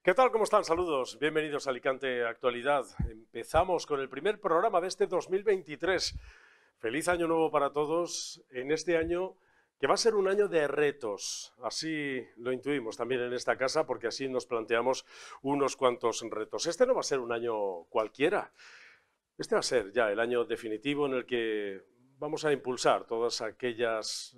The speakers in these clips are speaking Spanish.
¿Qué tal? ¿Cómo están? Saludos. Bienvenidos a Alicante Actualidad. Empezamos con el primer programa de este 2023. Feliz año nuevo para todos en este año que va a ser un año de retos. Así lo intuimos también en esta casa porque así nos planteamos unos cuantos retos. Este no va a ser un año cualquiera. Este va a ser ya el año definitivo en el que vamos a impulsar todos aquellos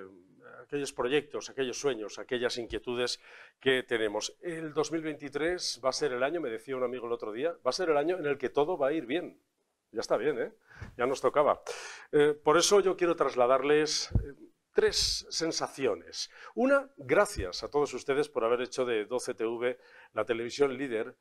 proyectos, aquellos sueños, aquellas inquietudes que tenemos. El 2023 va a ser el año, me decía un amigo el otro día, va a ser el año en el que todo va a ir bien. Ya está bien, ¿eh? Ya nos tocaba. Por eso yo quiero trasladarles tres sensaciones. Una, gracias a todos ustedes por haber hecho de 12TV la televisión líder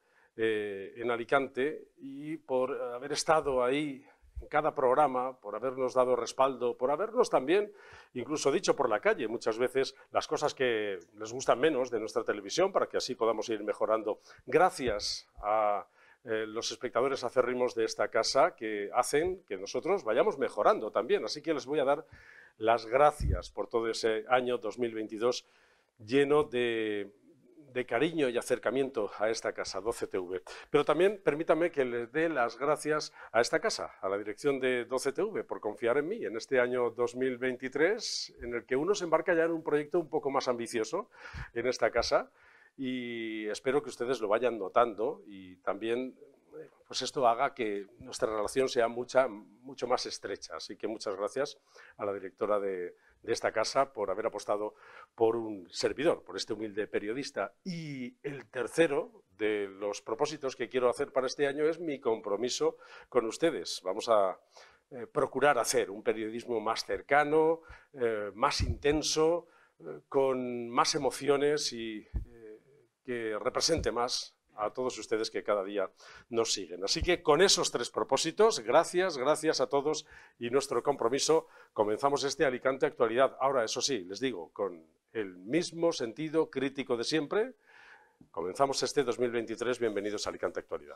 en Alicante y por haber estado ahí en cada programa, por habernos dado respaldo, por habernos también incluso dicho por la calle muchas veces las cosas que les gustan menos de nuestra televisión para que así podamos ir mejorando. Gracias a los espectadores acérrimos de esta casa que hacen que nosotros vayamos mejorando también. Así que les voy a dar las gracias por todo ese año 2022 lleno de cariño y acercamiento a esta casa, 12TV. Pero también permítame que les dé las gracias a esta casa, a la dirección de 12TV, por confiar en mí en este año 2023, en el que uno se embarca ya en un proyecto un poco más ambicioso en esta casa, y espero que ustedes lo vayan notando y también pues esto haga que nuestra relación sea mucho más estrecha. Así que muchas gracias a la directora de esta casa por haber apostado por un servidor, por este humilde periodista. Y el tercero de los propósitos que quiero hacer para este año es mi compromiso con ustedes. Vamos a procurar hacer un periodismo más cercano, más intenso, con más emociones y que represente más a todos ustedes que cada día nos siguen. Así que con esos tres propósitos, gracias a todos y nuestro compromiso, comenzamos este Alicante Actualidad. Ahora, eso sí, les digo, con el mismo sentido crítico de siempre, comenzamos este 2023. Bienvenidos a Alicante Actualidad.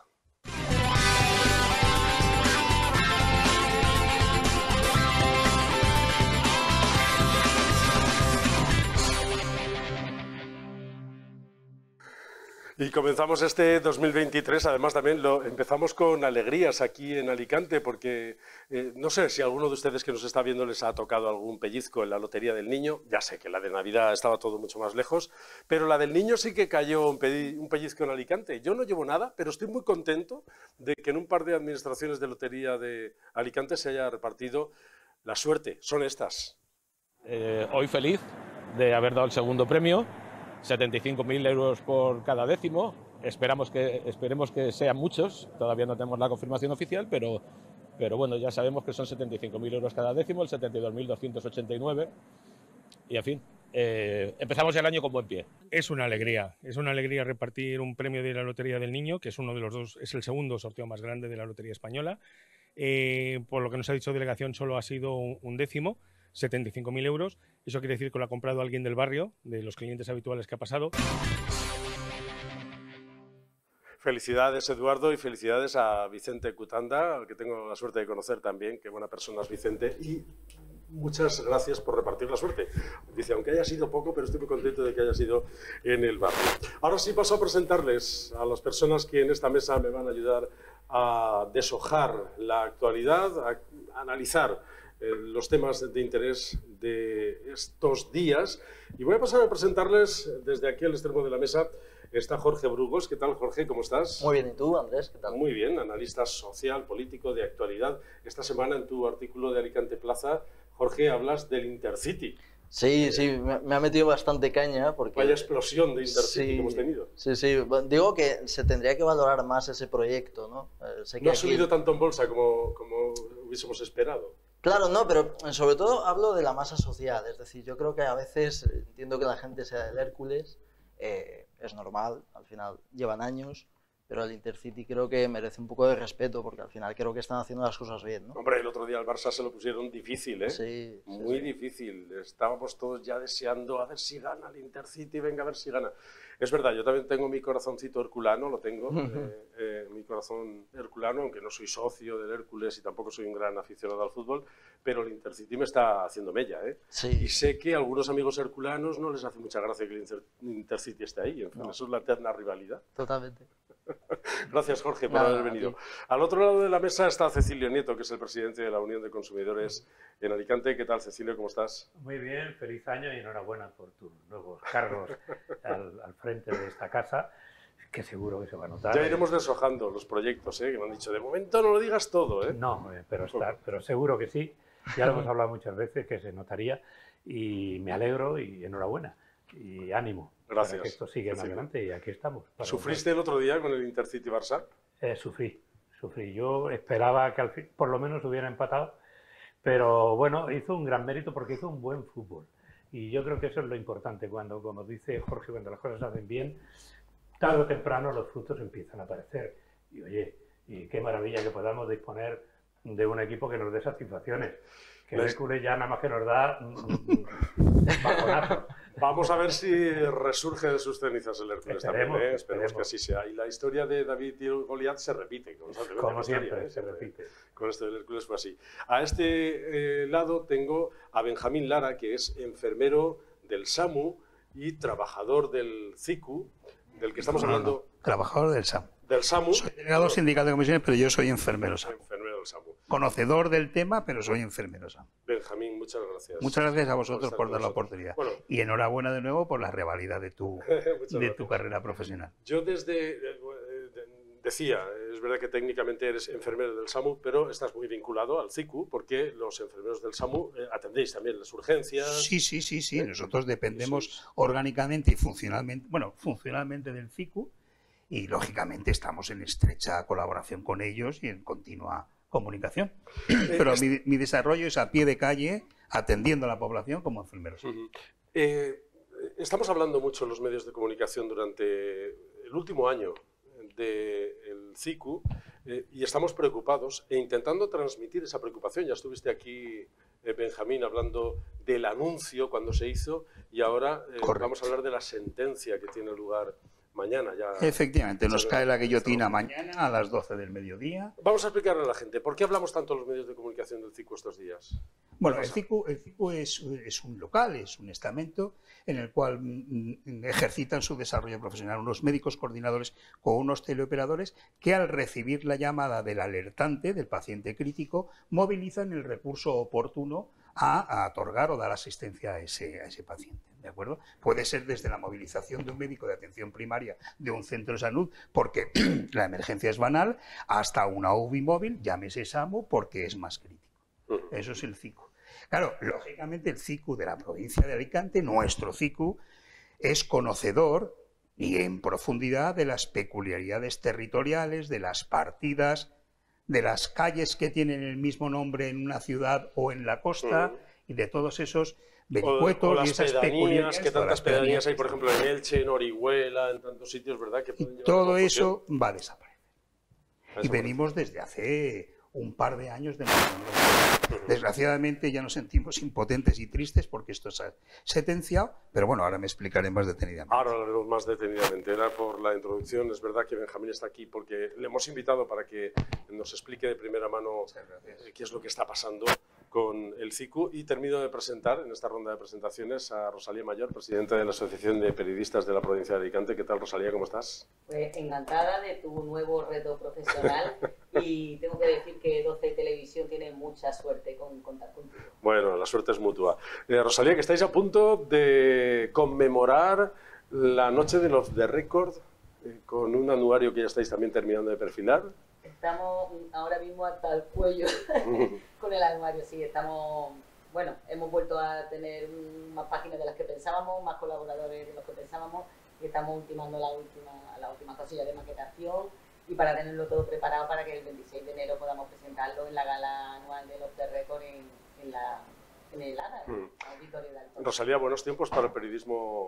Y comenzamos este 2023, además también lo empezamos con alegrías aquí en Alicante, porque no sé si a alguno de ustedes que nos está viendo les ha tocado algún pellizco en la Lotería del Niño. Ya sé que la de Navidad estaba todo mucho más lejos, pero la del Niño sí que cayó un pellizco en Alicante. Yo no llevo nada, pero estoy muy contento de que en un par de administraciones de Lotería de Alicante se haya repartido la suerte. Son estas. Hoy feliz de haber dado el segundo premio. 75.000 euros por cada décimo. Esperemos que sean muchos. Todavía no tenemos la confirmación oficial, pero bueno, ya sabemos que son 75.000 euros cada décimo, el 72.289. Y en fin, empezamos el año con buen pie. Es una alegría repartir un premio de la Lotería del Niño, que es uno de los dos, es el segundo sorteo más grande de la Lotería Española. Por lo que nos ha dicho delegación, solo ha sido un décimo. 75.000 euros, eso quiere decir que lo ha comprado alguien del barrio, de los clientes habituales que ha pasado. Felicidades, Eduardo, y felicidades a Vicente Cutanda, al que tengo la suerte de conocer también. Qué buena persona es Vicente, y muchas gracias por repartir la suerte. Dice, aunque haya sido poco, pero estoy muy contento de que haya sido en el barrio. Ahora sí paso a presentarles a las personas que en esta mesa me van a ayudar a deshojar la actualidad, a analizar los temas de interés de estos días. Y voy a pasar a presentarles desde aquí al extremo de la mesa. Está Jorge Brugos. ¿Qué tal, Jorge? ¿Cómo estás? Muy bien. ¿Y tú, Andrés? ¿Qué tal? Muy bien. Analista social, político, de actualidad. Esta semana en tu artículo de Alicante Plaza, Jorge, hablas del Intercity. Sí, me ha metido bastante caña porque... Vaya explosión de Intercity que hemos tenido. Sí. Digo que se tendría que valorar más ese proyecto, ¿no? Sé que no ha subido tanto en bolsa como hubiésemos esperado. Claro, no, pero sobre todo hablo de la masa social. Es decir, yo creo que a veces entiendo que la gente sea del Hércules, es normal, al final llevan años, pero el Intercity creo que merece un poco de respeto, porque al final creo que están haciendo las cosas bien, ¿no? Hombre, el otro día al Barça se lo pusieron difícil, ¿eh? Sí, Muy difícil. Estábamos todos ya deseando a ver si gana el Intercity, venga a ver si gana. Es verdad, yo también tengo mi corazoncito herculano, lo tengo, mi corazón herculano, aunque no soy socio del Hércules y tampoco soy un gran aficionado al fútbol, pero el Intercity me está haciendo mella, ¿eh? Sí. Y sé que a algunos amigos herculanos no les hace mucha gracia que el Intercity esté ahí, en fin, No. eso es la eterna rivalidad. Totalmente. Gracias, Jorge, por Nada, haber a venido. ti. Al otro lado de la mesa está Cecilio Nieto, que es el presidente de la Unión de Consumidores en Alicante. ¿Qué tal, Cecilio? ¿Cómo estás? Muy bien, feliz año y enhorabuena por tus nuevos cargos al frente de esta casa, que seguro que se va a notar. Ya iremos deshojando los proyectos, ¿eh? Que me han dicho, de momento no lo digas todo, ¿eh? No, pero seguro que sí. Ya lo hemos hablado muchas veces, que se notaría, y me alegro y enhorabuena. Y ánimo. Gracias. Para que esto siga en adelante y aquí estamos. ¿Sufriste el otro día con el Intercity Barça? Sufrí. Yo esperaba que al fin, por lo menos hubiera empatado, pero bueno, hizo un gran mérito porque hizo un buen fútbol. Y yo creo que eso es lo importante, cuando, como dice Jorge, cuando las cosas se hacen bien, tarde o temprano los frutos empiezan a aparecer. Y oye, y qué maravilla que podamos disponer de un equipo que nos dé satisfacciones. Que el Hércules ya nada más que nos da bajonazo. Vamos a ver si resurge de sus cenizas el Hércules también, ¿eh? Esperemos que así sea. Y la historia de David y Goliat se repite. Como siempre, se repite. Con esto del Hércules fue así. A este lado tengo a Benjamín Lara, que es enfermero del SAMU y trabajador del CICU, del que estamos hablando. Trabajador del SAMU. Del SAMU. Soy delegado sindical de comisiones, pero yo soy enfermero SAMU. Enfermero del SAMU. Conocedor del tema, pero soy enfermero SAMU. Benjamín, muchas gracias. Muchas gracias a vosotros por dar la oportunidad. Bueno, y enhorabuena de nuevo por la revalida de tu carrera profesional. Yo decía, es verdad que técnicamente eres enfermero del SAMU, pero estás muy vinculado al CICU, porque los enfermeros del SAMU atendéis también las urgencias. Sí. Nosotros dependemos orgánicamente y funcionalmente del CICU, y lógicamente estamos en estrecha colaboración con ellos y en continua comunicación. Pero mi desarrollo es a pie de calle, atendiendo a la población como enfermero. Estamos hablando mucho en los medios de comunicación durante el último año del CICU y estamos preocupados e intentando transmitir esa preocupación. Ya estuviste aquí, Benjamín, hablando del anuncio cuando se hizo y ahora vamos a hablar de la sentencia que tiene lugar mañana. Efectivamente, nos cae la guillotina mañana a las 12 del mediodía. Vamos a explicarle a la gente, ¿por qué hablamos tanto en los medios de comunicación del CICU estos días? Bueno, el CICU es un local, es un estamento en el cual ejercitan su desarrollo profesional unos médicos coordinadores con unos teleoperadores que al recibir la llamada del alertante, del paciente crítico, movilizan el recurso oportuno a otorgar o dar asistencia a ese paciente. ¿De acuerdo? Puede ser desde la movilización de un médico de atención primaria de un centro de salud porque la emergencia es banal, hasta una UBI móvil, llámese SAMU, porque es más crítico. Eso es el CICU. Claro, lógicamente el CICU de la provincia de Alicante, nuestro CICU, es conocedor y en profundidad de las peculiaridades territoriales, de las partidas, de las calles que tienen el mismo nombre en una ciudad o en la costa y de todos esos vericuetos y esas peculiaridades. Que tantas pedanías hay, por ejemplo, en Elche, en Orihuela, en tantos sitios, ¿verdad? Que y todo eso va a desaparecer. Y venimos desde hace un par de años de Desgraciadamente ya nos sentimos impotentes y tristes porque esto se ha sentenciado, pero bueno, ahora me explicaré más detenidamente. Ahora hablaremos más detenidamente. Era por la introducción, es verdad que Benjamín está aquí porque le hemos invitado para que nos explique de primera mano qué es lo que está pasando con el CICU y termino de presentar en esta ronda de presentaciones a Rosalía Mayor, presidenta de la Asociación de Periodistas de la provincia de Alicante. ¿Qué tal, Rosalía? ¿Cómo estás? Pues encantada de tu nuevo reto profesional y tengo que decir que 12 Televisión tiene mucha suerte con contar contigo. Bueno, la suerte es mutua. Rosalía, que estáis a punto de conmemorar la noche de los The Record con un anuario que ya estáis también terminando de perfilar. Estamos ahora mismo hasta el cuello con el anuario, sí, estamos, bueno, hemos vuelto a tener más páginas de las que pensábamos, más colaboradores de los que pensábamos y estamos ultimando la última cosilla de maquetación y para tenerlo todo preparado para que el 26 de enero podamos presentarlo en la gala anual de los The Record en el ADA, el auditorio de Alto. Rosalía, buenos tiempos para el periodismo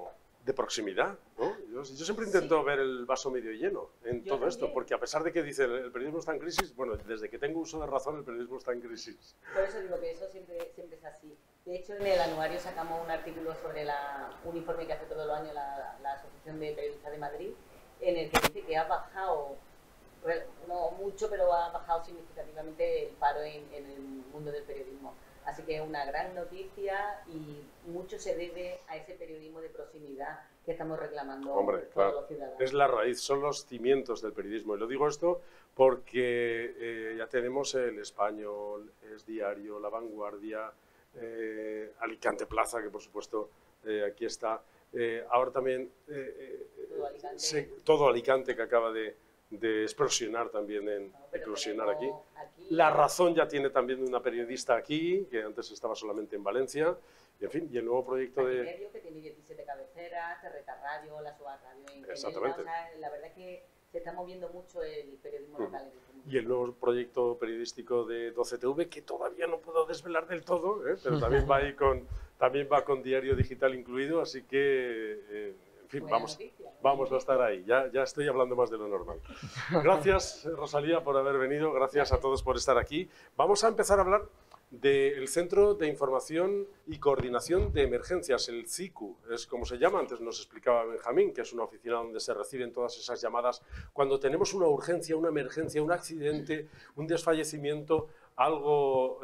de proximidad, ¿no? Yo siempre intento ver el vaso medio lleno en Yo todo esto, también. porque a pesar de que dice el periodismo está en crisis, bueno, desde que tengo uso de razón el periodismo está en crisis. Por eso digo que eso siempre es así. De hecho, en el anuario sacamos un artículo sobre un informe que hace todos los años la Asociación de Periodistas de Madrid, en el que dice que ha bajado, no mucho, pero ha bajado significativamente el paro en el mundo del periodismo. Así que es una gran noticia y mucho se debe a ese periodismo de proximidad que estamos reclamando Hombre, todos claro, los ciudadanos. es la raíz, son los cimientos del periodismo. Y lo digo esto porque ya tenemos El Español, Es Diario, La Vanguardia, Alicante Plaza, que por supuesto aquí está. Ahora también Todo Alicante. todo Alicante, que acaba de explosionar también Pero eclosionar aquí. tenemos La Razón ya tiene también una periodista aquí, que antes estaba solamente en Valencia. Y, en fin, y el nuevo proyecto de... Medio, que tiene 17 cabeceras, Terreta Radio, La Suba Radio en Exactamente. Elda. O sea, la verdad es que se está moviendo mucho el periodismo local en este mundo. Y el nuevo proyecto periodístico de 12TV, que todavía no puedo desvelar del todo, pero también va, también va con diario digital incluido, así que, en fin, Buena vamos noticia. a estar ahí. Ya estoy hablando más de lo normal. Gracias, Rosalía, por haber venido. Gracias a todos por estar aquí. Vamos a empezar a hablar del Centro de Información y Coordinación de Emergencias, el CICU, es como se llama. Antes nos explicaba Benjamín, que es una oficina donde se reciben todas esas llamadas cuando tenemos una urgencia, una emergencia, un accidente, un desfallecimiento, algo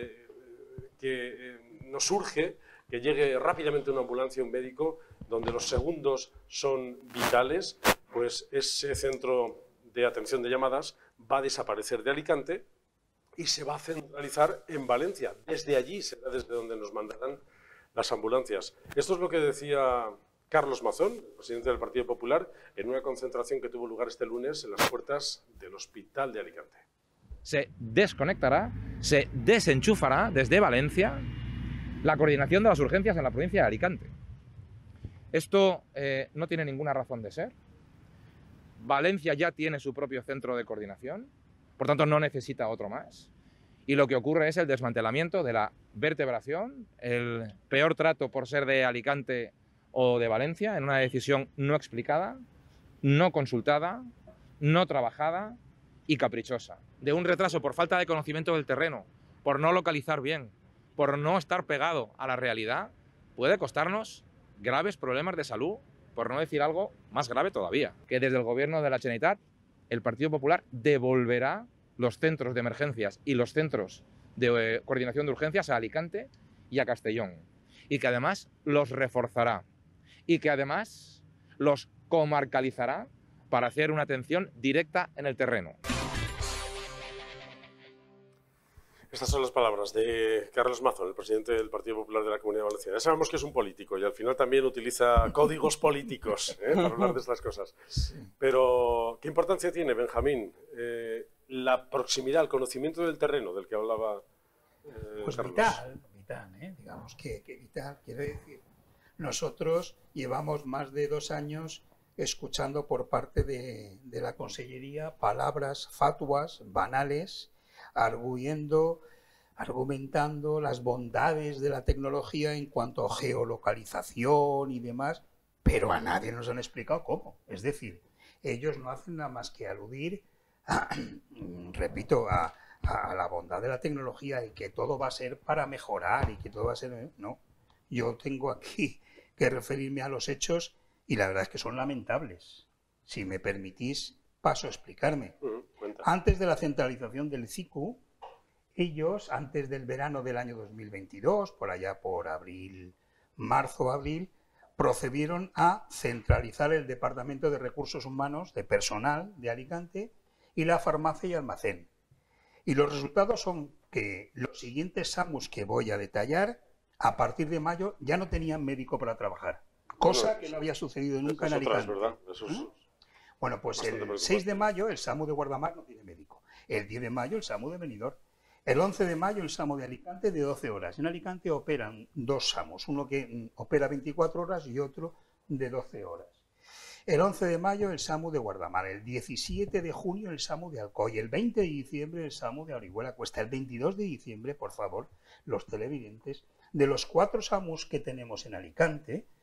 que nos urge, que llegue rápidamente una ambulancia, un médico, donde los segundos son vitales. Pues ese centro de atención de llamadas va a desaparecer de Alicante y se va a centralizar en Valencia. Desde allí será desde donde nos mandarán las ambulancias. Esto es lo que decía Carlos Mazón, presidente del Partido Popular, en una concentración que tuvo lugar este lunes en las puertas del Hospital de Alicante. Se desconectará, se desenchufará desde Valencia la coordinación de las urgencias en la provincia de Alicante. Esto no tiene ninguna razón de ser. Valencia ya tiene su propio centro de coordinación, por tanto no necesita otro más. Y lo que ocurre es el desmantelamiento de la vertebración, el peor trato por ser de Alicante o de Valencia, en una decisión no explicada, no consultada, no trabajada y caprichosa. De un retraso por falta de conocimiento del terreno, por no localizar bien, por no estar pegado a la realidad, puede costarnos graves problemas de salud, por no decir algo más grave todavía, que desde el gobierno de la Generalitat el Partido Popular devolverá los centros de emergencias y los centros de coordinación de urgencias a Alicante y a Castellón, y que además los reforzará, y que además los comarcalizará para hacer una atención directa en el terreno. Estas son las palabras de Carlos Mazón, el presidente del Partido Popular de la Comunidad Valenciana. Ya sabemos que es un político y al final también utiliza códigos políticos para hablar de estas cosas. Pero, ¿qué importancia tiene, Benjamín, la proximidad, el conocimiento del terreno del que hablaba Pues Carlos? vital, digamos que vital. Quiero decir, nosotros llevamos más de 2 años escuchando por parte de la Consellería palabras fatuas, banales, argumentando las bondades de la tecnología en cuanto a geolocalización y demás, pero a nadie nos han explicado cómo. Es decir, ellos no hacen nada más que aludir, repito, a la bondad de la tecnología y que todo va a ser para mejorar y que todo va a ser... No, yo tengo aquí que referirme a los hechos y la verdad es que son lamentables. Si me permitís, paso a explicarme. Antes de la centralización del CICU, ellos, antes del verano del año 2022, por allá por marzo-abril, procedieron a centralizar el Departamento de Recursos Humanos de Personal de Alicante y la farmacia y almacén. Y los resultados son que los siguientes SAMUs que voy a detallar, a partir de mayo ya no tenían médico para trabajar, cosa que no había sucedido nunca en Alicante. ¿Verdad? Eso es bueno, pues el 6 de mayo el SAMU de Guardamar no tiene médico. El 10 de mayo el SAMU de Benidorm. El 11 de mayo el SAMU de Alicante de 12 horas. En Alicante operan 2 SAMUs, uno que opera 24 horas y otro de 12 horas. El 11 de mayo el SAMU de Guardamar, el 17 de junio el SAMU de Alcoy, el 20 de diciembre el SAMU de Orihuela Cuesta, el 22 de diciembre, por favor, los televidentes, de los 4 SAMUs que tenemos en Alicante,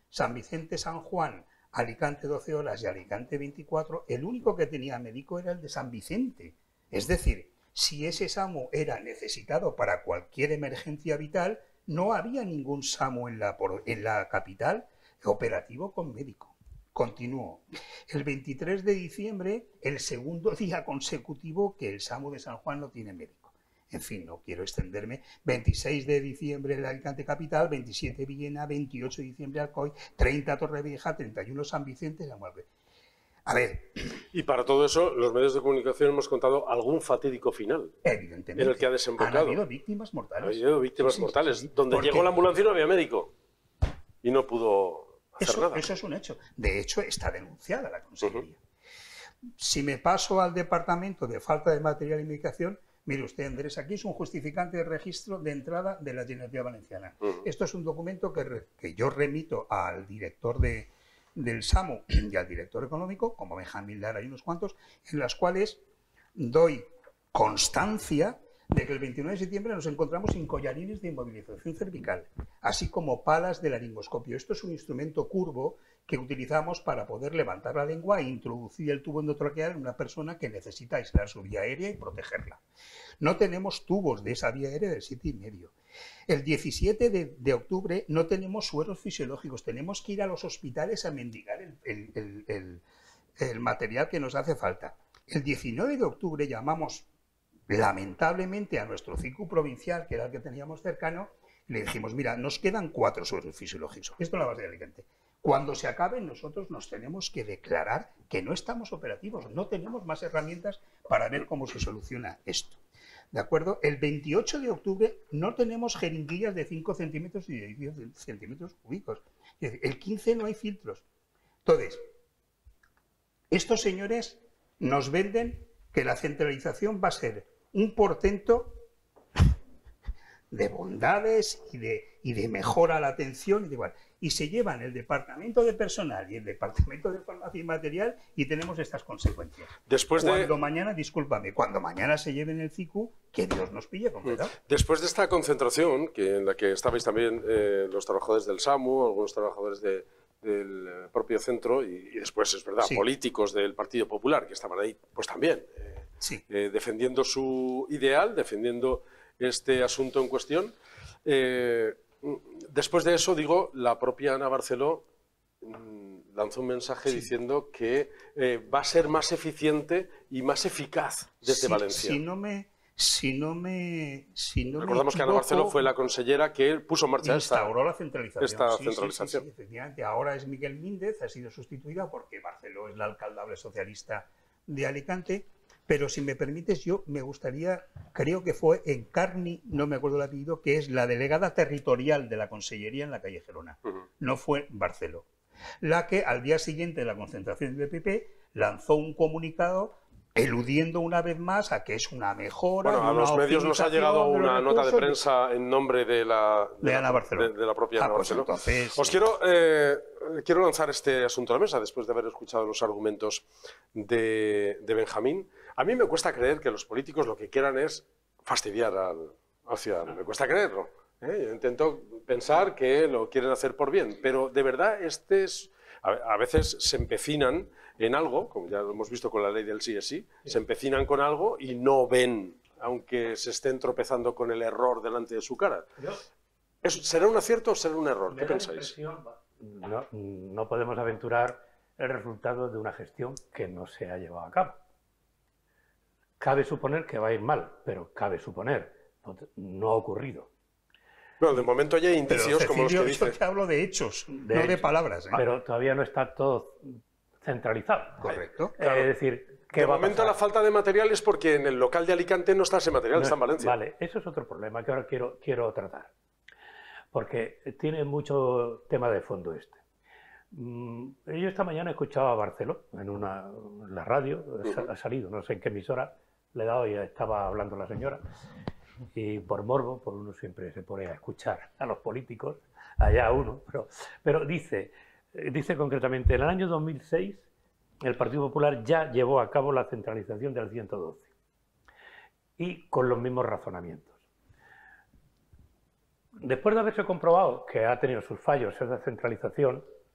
San Vicente, San Juan, Alicante 12 horas y Alicante 24, el único que tenía médico era el de San Vicente. Es decir, si ese SAMU era necesitado para cualquier emergencia vital, no había ningún SAMU en la capital operativo con médico. Continúo. El 23 de diciembre, el segundo día consecutivo que el SAMU de San Juan no tiene médico. En fin, no quiero extenderme. 26 de diciembre en Alicante Capital, 27 Villena, 28 de diciembre Alcoy, 30 Torrevieja, 31 San Vicente, San Juan. A ver. Y para todo eso, los medios de comunicación hemos contado algún fatídico final. Evidentemente. En el que ha desembocado. Han habido víctimas mortales. Ha habido víctimas mortales. Sí. Donde ¿Por llegó qué? la ambulancia y no había médico. Y no pudo hacer nada. Eso es un hecho. De hecho, está denunciada la Consejería. Si me paso al departamento de falta de material y medicación, mire usted, Andrés, aquí es un justificante de registro de entrada de la Generalitat Valenciana. Esto es un documento que yo remito al director del SAMU y al director económico, como Benjamín Lara y unos cuantos, en las cuales doy constancia de que el 29 de septiembre nos encontramos sin collarines de inmovilización cervical, así como palas de laringoscopio. Esto es un instrumento curvo que utilizamos para poder levantar la lengua e introducir el tubo endotraqueal en una persona que necesita aislar su vía aérea y protegerla. No tenemos tubos de esa vía aérea del 7,5. El 17 de octubre no tenemos sueros fisiológicos, tenemos que ir a los hospitales a mendigar el material que nos hace falta. El 19 de octubre llamamos lamentablemente a nuestro CICU provincial, que era el que teníamos cercano, y le dijimos, mira, nos quedan 4 sueros fisiológicos. Esto es la base de Alicante. Cuando se acaben, nosotros nos tenemos que declarar que no estamos operativos, no tenemos más herramientas para ver cómo se soluciona esto. ¿De acuerdo? El 28 de octubre no tenemos jeringuillas de 5 centímetros y de 10 centímetros cúbicos. Es decir, el 15 no hay filtros. Entonces, estos señores nos venden que la centralización va a ser un portento de bondades y de mejora a la atención y de igual. Y se llevan el departamento de personal y el departamento de farmacia y material y tenemos estas consecuencias. Cuando mañana, discúlpame, cuando mañana se lleven el CICU, que Dios nos pille completado. Después de esta concentración, en la que estabais también los trabajadores del SAMU, algunos trabajadores del propio centro y después, es verdad, políticos del Partido Popular que estaban ahí, pues también defendiendo su ideal, defendiendo este asunto en cuestión. Después de eso, digo, la propia Ana Barceló lanzó un mensaje diciendo que va a ser más eficiente y más eficaz desde Valencia. Recordamos que Ana Barceló fue la consellera que puso en marcha instauró la centralización. Esta centralización. Sí, efectivamente. Ahora es Miguel Míndez, ha sido sustituida porque Barceló es la alcaldable socialista de Alicante. Pero si me permites, yo me gustaría, creo que fue Encarni, no me acuerdo el apellido, que es la delegada territorial de la Consellería en la calle Gerona. No fue Barceló. La que al día siguiente de la concentración del PP lanzó un comunicado eludiendo una vez más a que es una mejora. Bueno, a los medios nos ha llegado una nota de prensa en nombre de la propia Ana Barceló. Entonces, os quiero lanzar este asunto a la mesa después de haber escuchado los argumentos de Benjamín. A mí me cuesta creer que los políticos lo que quieran es fastidiar al ciudadano. Me cuesta creerlo. Yo intento pensar que lo quieren hacer por bien, pero de verdad a veces se empecinan en algo, como ya lo hemos visto con la ley del sí es sí, se empecinan con algo y no ven, aunque se estén tropezando con el error delante de su cara. ¿Será un acierto o será un error? ¿Qué pensáis? No podemos aventurar el resultado de una gestión que no se ha llevado a cabo. Cabe suponer que va a ir mal, pero cabe suponer, no ha ocurrido. Bueno, de momento ya hay indicios como los que dice. Yo te hablo de hechos, no de palabras. Pero todavía no está todo centralizado. Correcto. Es decir, ¿qué de va momento a pasar? la falta de material es porque en el local de Alicante no está ese material, está en Valencia. Vale, eso es otro problema que ahora quiero tratar. Porque tiene mucho tema de fondo este. Yo esta mañana he escuchado a Barceló en la radio, ha salido, no sé en qué emisora, le he dado y estaba hablando la señora. Y por morbo, por uno siempre se pone a escuchar a los políticos, allá uno, pero dice concretamente, en el año 2006 el Partido Popular ya llevó a cabo la centralización del 112 y con los mismos razonamientos. Después de haberse comprobado que ha tenido sus fallos esa centralización,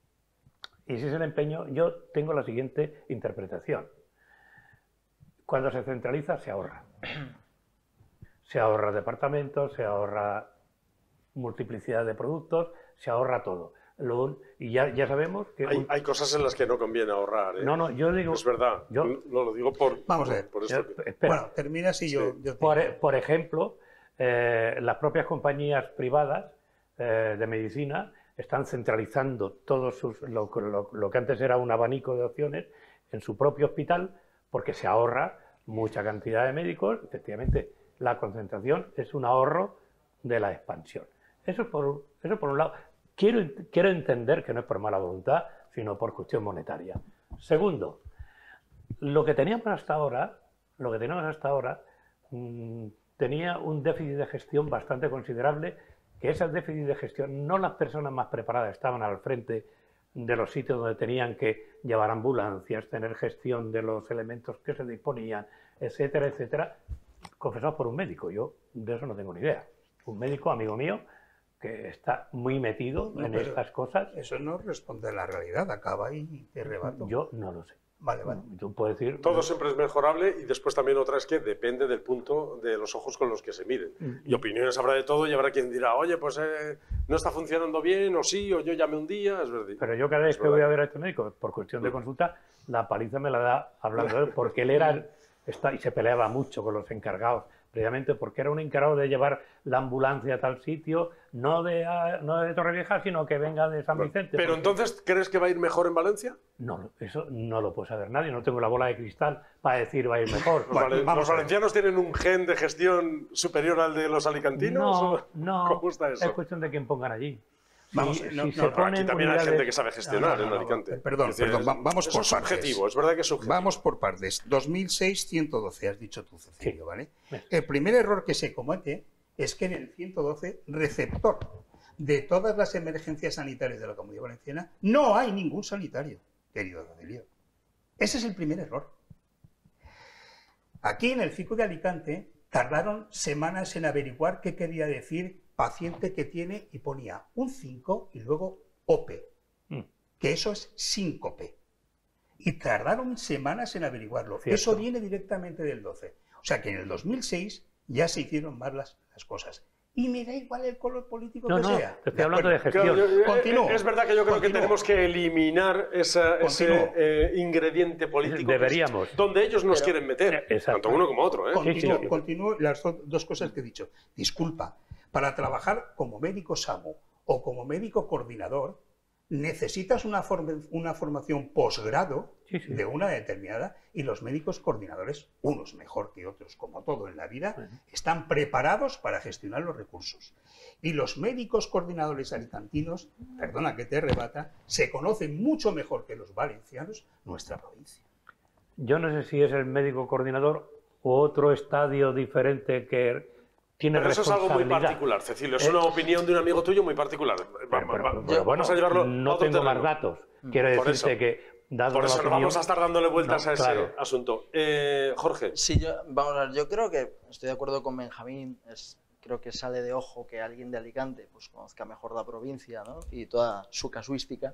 Y si es el empeño, yo tengo la siguiente interpretación. Cuando se centraliza, se ahorra. Se ahorra departamentos, se ahorra multiplicidad de productos, se ahorra todo. Y ya sabemos que... Hay cosas en las que no conviene ahorrar, ¿eh? No, yo digo... Es verdad, no lo digo por... Vamos a ver. Por esto Bueno, termina si yo... Por ejemplo, las propias compañías privadas de medicina están centralizando todo lo que antes era un abanico de opciones en su propio hospital, porque se ahorra mucha cantidad de médicos. Efectivamente, la concentración es un ahorro de la expansión. Eso por un lado. Quiero entender que no es por mala voluntad, sino por cuestión monetaria. Segundo, lo que teníamos hasta ahora tenía un déficit de gestión bastante considerable, que ese déficit de gestión, no las personas más preparadas estaban al frente de los sitios donde tenían que llevar ambulancias, tener gestión de los elementos que se disponían, etcétera, etcétera, confesados por un médico. Yo de eso no tengo ni idea. Un médico, amigo mío, que está muy metido en estas cosas. Eso no responde a la realidad, acaba y te rebato. Yo no lo sé. Vale. Yo puedo decir... Todo siempre es mejorable, y después también otra es que depende del punto de los ojos con los que se miren. Y opiniones habrá de todo, y habrá quien dirá, oye, pues no está funcionando bien, o sí, o yo llamé un día, es verdad. Pero yo cada vez que voy a ver a este médico, por cuestión de consulta, la paliza me la da hablando de él, porque él y se peleaba mucho con los encargados, precisamente porque era un encargado de llevar la ambulancia a tal sitio, no de Torrevieja, sino que venga de San Vicente. Pero entonces, ¿crees que va a ir mejor en Valencia? No, eso no lo puede saber nadie, no tengo la bola de cristal para decir va a ir mejor. ¿Los valencianos tienen un gen de gestión superior al de los alicantinos? No, ¿Cómo está eso? es cuestión de quién pongan allí. Aquí también hay gente que sabe gestionar en Alicante. Perdón, vamos por partes. Es subjetivo, es verdad que es subjetivo. Vamos por partes. 2006, 112, has dicho tú, Cecilio, Sí. ¿vale? El primer error que se comete es que en el 112, receptor de todas las emergencias sanitarias de la Comunidad Valenciana, no hay ningún sanitario, querido Cecilio. Ese es el primer error. Aquí en el CICU de Alicante tardaron semanas en averiguar qué quería decir paciente que tiene, y ponía un 5 y luego OPE, que eso es síncope. Y tardaron semanas en averiguarlo. Cierto. Eso viene directamente del 12. O sea que en el 2006 ya se hicieron más las cosas. Y me da igual el color político que sea. Te estoy hablando de gestión. Claro, Continúo. Es verdad que yo creo que tenemos que eliminar ese ingrediente político. Deberíamos. Donde ellos nos quieren meter, Exacto. tanto uno como otro. Continúo las dos cosas que he dicho. Disculpa, para trabajar como médico SAMU o como médico coordinador, necesitas una formación posgrado de una determinada, y los médicos coordinadores, unos mejor que otros, como todo en la vida, están preparados para gestionar los recursos. Y los médicos coordinadores alicantinos, perdona que te rebata, se conocen mucho mejor que los valencianos nuestra provincia. Yo no sé si es el médico coordinador u otro estadio diferente que tiene Pero eso es algo muy particular, Cecilio. Es una opinión de un amigo tuyo muy particular. Pero Vamos a llevarlo no a otro tengo terreno. más datos. Quiero decirte que, dado Por eso la no opinión, vamos a estar dándole vueltas a ese claro. asunto. Jorge. Sí, vamos a ver, yo creo que estoy de acuerdo con Benjamín. Creo que sale de ojo que alguien de Alicante pues conozca mejor la provincia, ¿no? Y toda su casuística.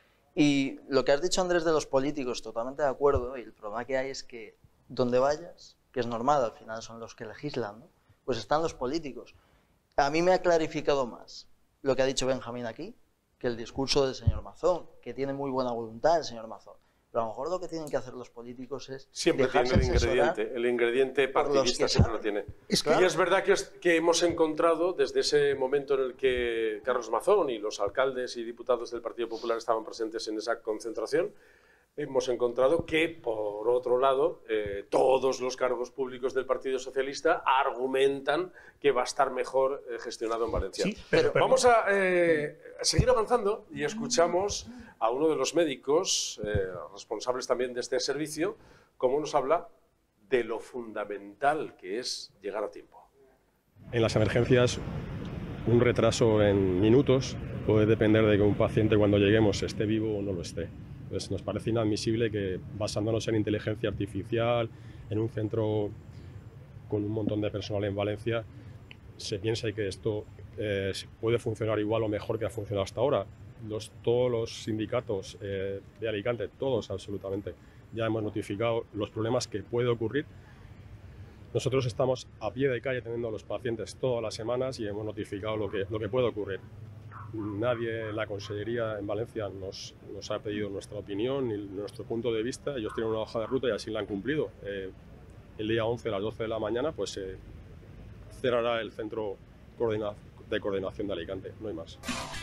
Y lo que has dicho, Andrés, de los políticos, totalmente de acuerdo. Y el problema que hay es que donde vayas, que es normal, al final son los que legislan, ¿no? Pues están los políticos. A mí me ha clarificado más lo que ha dicho Benjamín aquí que el discurso del señor Mazón, que tiene muy buena voluntad el señor Mazón. Pero a lo mejor lo que tienen que hacer los políticos es siempre tiene el ingrediente partidista, siempre lo tiene. Y es verdad que hemos encontrado, desde ese momento en el que Carlos Mazón y los alcaldes y diputados del Partido Popular estaban presentes en esa concentración, hemos encontrado que, por otro lado, todos los cargos públicos del Partido Socialista argumentan que va a estar mejor gestionado en Valencia. Sí, pero vamos a seguir avanzando y escuchamos a uno de los médicos responsables también de este servicio, cómo nos habla de lo fundamental que es llegar a tiempo. En las emergencias, un retraso en minutos puede depender de que un paciente, cuando lleguemos, esté vivo o no lo esté. Entonces, nos parece inadmisible que, basándonos en inteligencia artificial, en un centro con un montón de personal en Valencia, se piense que esto puede funcionar igual o mejor que ha funcionado hasta ahora. todos los sindicatos de Alicante, todos absolutamente, ya hemos notificado los problemas que puede ocurrir. Nosotros estamos a pie de calle teniendo a los pacientes todas las semanas y hemos notificado lo que puede ocurrir. Nadie en la Consellería en Valencia nos ha pedido nuestra opinión ni nuestro punto de vista. Ellos tienen una hoja de ruta y así la han cumplido. El día 11 a las 12 de la mañana pues se cerrará el centro de coordinación de Alicante, no hay más.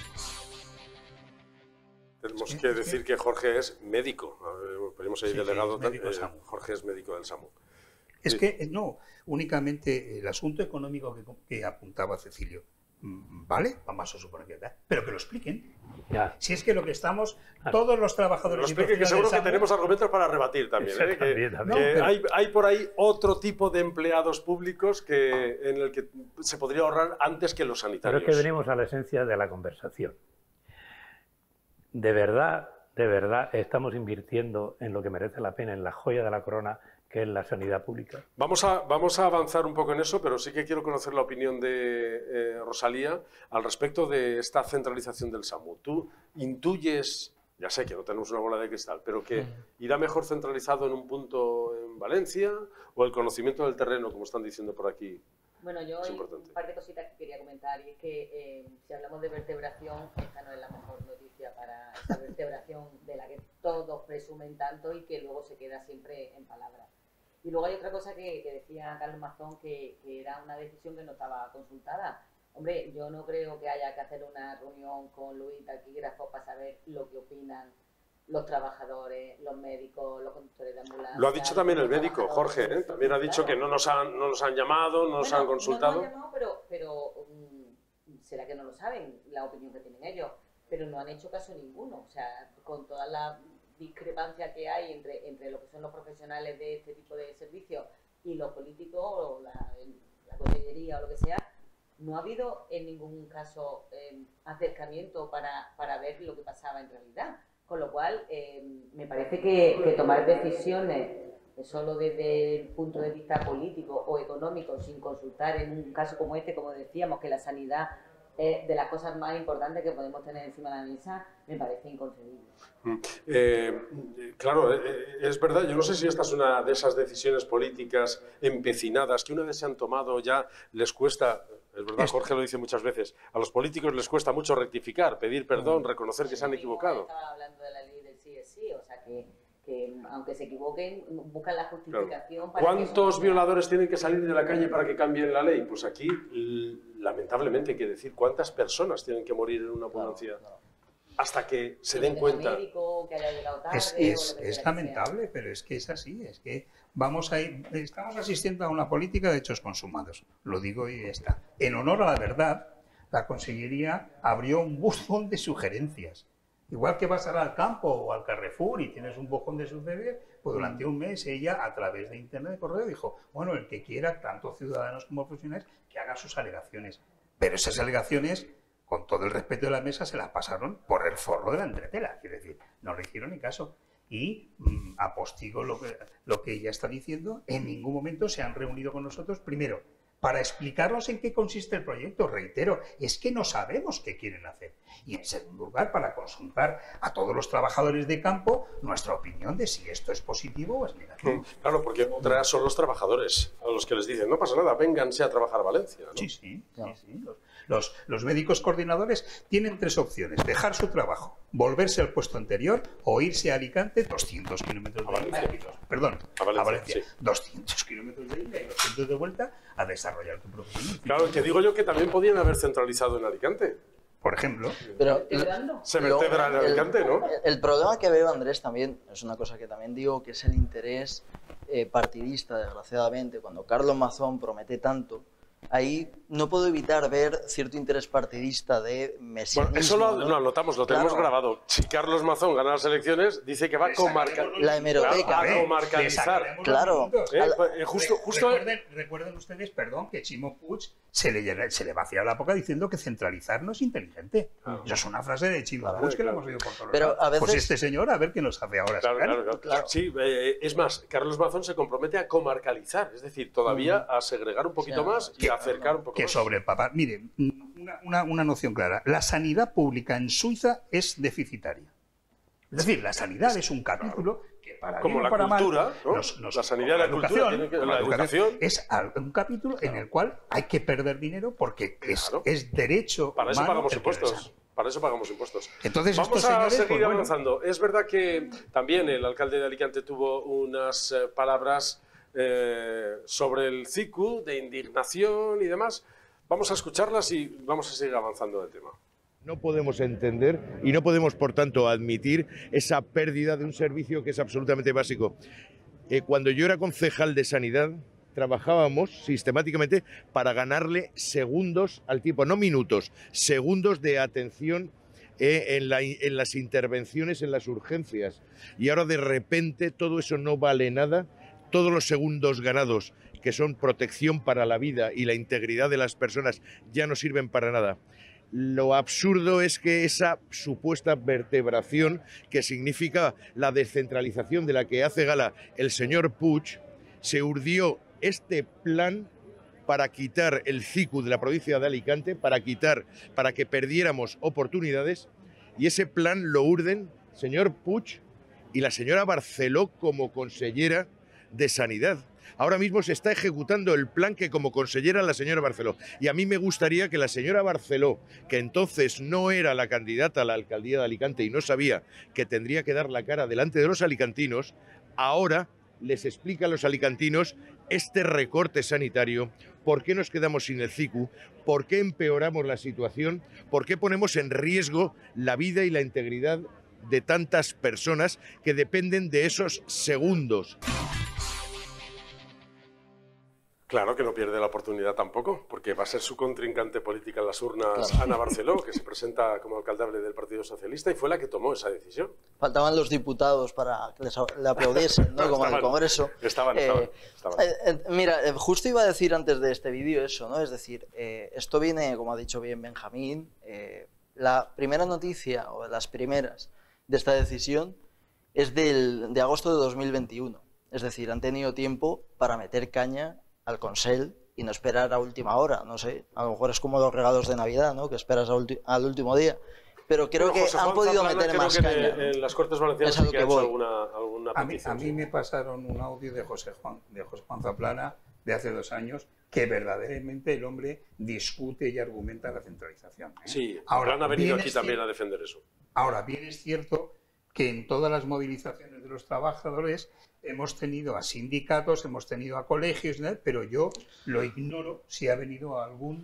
Tenemos que decir que Jorge es médico. Podemos ir delegado. Jorge es médico del SAMU. Es que no, únicamente el asunto económico que apuntaba Cecilio, vale, vamos a suponer que verdad, pero que lo expliquen. Ya. Si es que lo que estamos, todos los trabajadores... Lo explique, que seguro que tenemos argumentos para rebatir también. Hay por ahí otro tipo de empleados públicos en el que se podría ahorrar antes que los sanitarios. Pero es que venimos a la esencia de la conversación. De verdad, estamos invirtiendo en lo que merece la pena, en la joya de la corona, que es la sanidad pública. Vamos a avanzar un poco en eso, pero sí que quiero conocer la opinión de Rosalía al respecto de esta centralización del SAMU. ¿Tú intuyes, ya sé que no tenemos una bola de cristal, pero que irá mejor centralizado en un punto en Valencia o el conocimiento del terreno, como están diciendo por aquí? Bueno, yo hay un par de cositas que quería comentar, y es que si hablamos de vertebración, esta no es la mejor noticia para esa vertebración de la que todos presumen tanto y que luego se queda siempre en palabras. Y luego hay otra cosa que decía Carlos Mazón, que era una decisión que no estaba consultada. Hombre, yo no creo que haya que hacer una reunión con Luis taquígrafo para saber lo que opinan los trabajadores, los médicos, los conductores de ambulancia. Lo ha dicho también el médico, Jorge, ¿eh? También ha dicho que no nos han llamado, no nos han consultado. No nos han llamado, pero será que no lo saben, la opinión que tienen ellos, pero no han hecho caso ninguno. O sea, con toda la discrepancia que hay entre lo que son los profesionales de este tipo de servicios y los políticos o la consellería o lo que sea, no ha habido en ningún caso acercamiento para ver lo que pasaba en realidad. Con lo cual, me parece que tomar decisiones solo desde el punto de vista político o económico, sin consultar en un caso como este, como decíamos, que la sanidad es de las cosas más importantes que podemos tener encima de la mesa, me parece inconcebible. Claro, es verdad, yo no sé si esta es una de esas decisiones políticas empecinadas que una vez se han tomado ya les cuesta... Es verdad, Jorge lo dice muchas veces, a los políticos les cuesta mucho rectificar, pedir perdón, reconocer que se han equivocado. Estaba hablando de la ley del sí es sí, o sea que aunque se equivoquen, buscan la justificación. Para ¿Cuántos violadores tienen que salir de la calle para que cambien la ley? Pues aquí, lamentablemente, hay que decir cuántas personas tienen que morir en una ambulancia hasta que se den cuenta. Médico, que haya llegado tarde, es lamentable, pero es que es así, es que estamos asistiendo a una política de hechos consumados, lo digo y ya está. En honor a la verdad, la Consellería abrió un buzón de sugerencias. Igual que vas al campo o al Carrefour y tienes un buzón de sugerencias, pues durante un mes ella, a través de internet de correo, dijo, bueno, el que quiera, tanto ciudadanos como profesionales, que haga sus alegaciones. Pero esas alegaciones, con todo el respeto de la mesa, se las pasaron por el forro de la entretela. Quiero decir, no le hicieron ni caso. Y apostigo lo que ella está diciendo, en ningún momento se han reunido con nosotros, primero, para explicarnos en qué consiste el proyecto. Reitero, es que no sabemos qué quieren hacer. Y en segundo lugar, para consultar a todos los trabajadores de campo nuestra opinión de si esto es positivo o es negativo. Claro, porque otra son los trabajadores, a los que les dicen, no pasa nada, vénganse a trabajar a Valencia, ¿no? Sí. Los médicos coordinadores tienen tres opciones: dejar su trabajo, volverse al puesto anterior o irse a Alicante, 200 kilómetros de ida. Perdón, a Valencia. Sí. 200 kilómetros de ida y 200 de vuelta a desarrollar tu profesión. Claro, que digo yo que también podían haber centralizado en Alicante. Por ejemplo. Pero se vertebra en Alicante, ¿no? El problema que veo, Andrés, también es una cosa que también digo, que es el interés partidista, desgraciadamente. Cuando Carlos Mazón promete tanto, ahí no puedo evitar ver cierto interés partidista de mesianismo. Bueno, eso lo anotamos, lo tenemos grabado. Si Carlos Mazón gana las elecciones, dice que va a comarcalizar. La hemeroteca. A comarcalizar. Claro. Recuerden ustedes, perdón, que Chimo Puig se le vacía la boca diciendo que centralizar no es inteligente. Eso es una frase de Chimo Puig que la hemos oído por todos pero lados. a veces... Pues este señor, a ver qué nos hace ahora. Claro. Sí, es más, Carlos Mazón se compromete a comarcalizar, es decir, todavía a segregar un poquito más. acercar un poco que más. sobre el papá. Mire, una noción clara. La sanidad pública en Suiza es deficitaria. Es decir, la sanidad es un capítulo que para como bien o la para cultura, mal, ¿no? La sanidad y la cultura tienen que... La educación es un capítulo en el cual hay que perder dinero porque es derecho para eso humano pagamos el perder impuestos. Para eso pagamos impuestos. Entonces, vamos estos a señores, seguir pues, bueno, avanzando. Es verdad que también el alcalde de Alicante tuvo unas palabras sobre el CICU, de indignación y demás. Vamos a escucharlas y vamos a seguir avanzando del tema. No podemos entender y no podemos, por tanto, admitir esa pérdida de un servicio que es absolutamente básico. Cuando yo era concejal de Sanidad, trabajábamos sistemáticamente para ganarle segundos al tiempo, no minutos, segundos de atención en las intervenciones, en las urgencias. Y ahora de repente todo eso no vale nada, todos los segundos ganados, que son protección para la vida y la integridad de las personas, ya no sirven para nada. Lo absurdo es que esa supuesta vertebración que significa la descentralización de la que hace gala el señor Puig, se urdió este plan para quitar el CICU de la provincia de Alicante, para que perdiéramos oportunidades, y ese plan lo urden señor Puig y la señora Barceló como consellera de Sanidad. Ahora mismo se está ejecutando el plan que como consellera la señora Barceló. Y a mí me gustaría que la señora Barceló, que entonces no era la candidata a la alcaldía de Alicante y no sabía que tendría que dar la cara delante de los alicantinos, ahora les explica a los alicantinos este recorte sanitario, por qué nos quedamos sin el CICU, por qué empeoramos la situación, por qué ponemos en riesgo la vida y la integridad de tantas personas que dependen de esos segundos. Claro que no pierde la oportunidad tampoco, porque va a ser su contrincante política en las urnas, claro. Ana Barceló, que se presenta como alcaldable del Partido Socialista y fue la que tomó esa decisión. Faltaban los diputados para que le aplaudiesen, ¿no? Como en el Congreso. Estaban. Mira, justo iba a decir antes de este vídeo eso, ¿no? Es decir, esto viene, como ha dicho bien Benjamín, la primera noticia, o las primeras, de esta decisión es de agosto de 2021. Es decir, han tenido tiempo para meter caña al Consell y no esperar a última hora, no sé, a lo mejor es como los regalos de Navidad, ¿no? Que esperas al último día, pero creo que han podido meter más caña. En las Cortes Valencianas sí que ha hecho alguna petición. A mí me pasaron un audio de José Juan Zaplana de hace 2 años que verdaderamente el hombre discute y argumenta la centralización. Sí, ahora han venido aquí también a defender eso. Ahora, bien es cierto que en todas las movilizaciones de los trabajadores hemos tenido a sindicatos, hemos tenido a colegios, ¿no? Pero yo lo ignoro si ha venido algún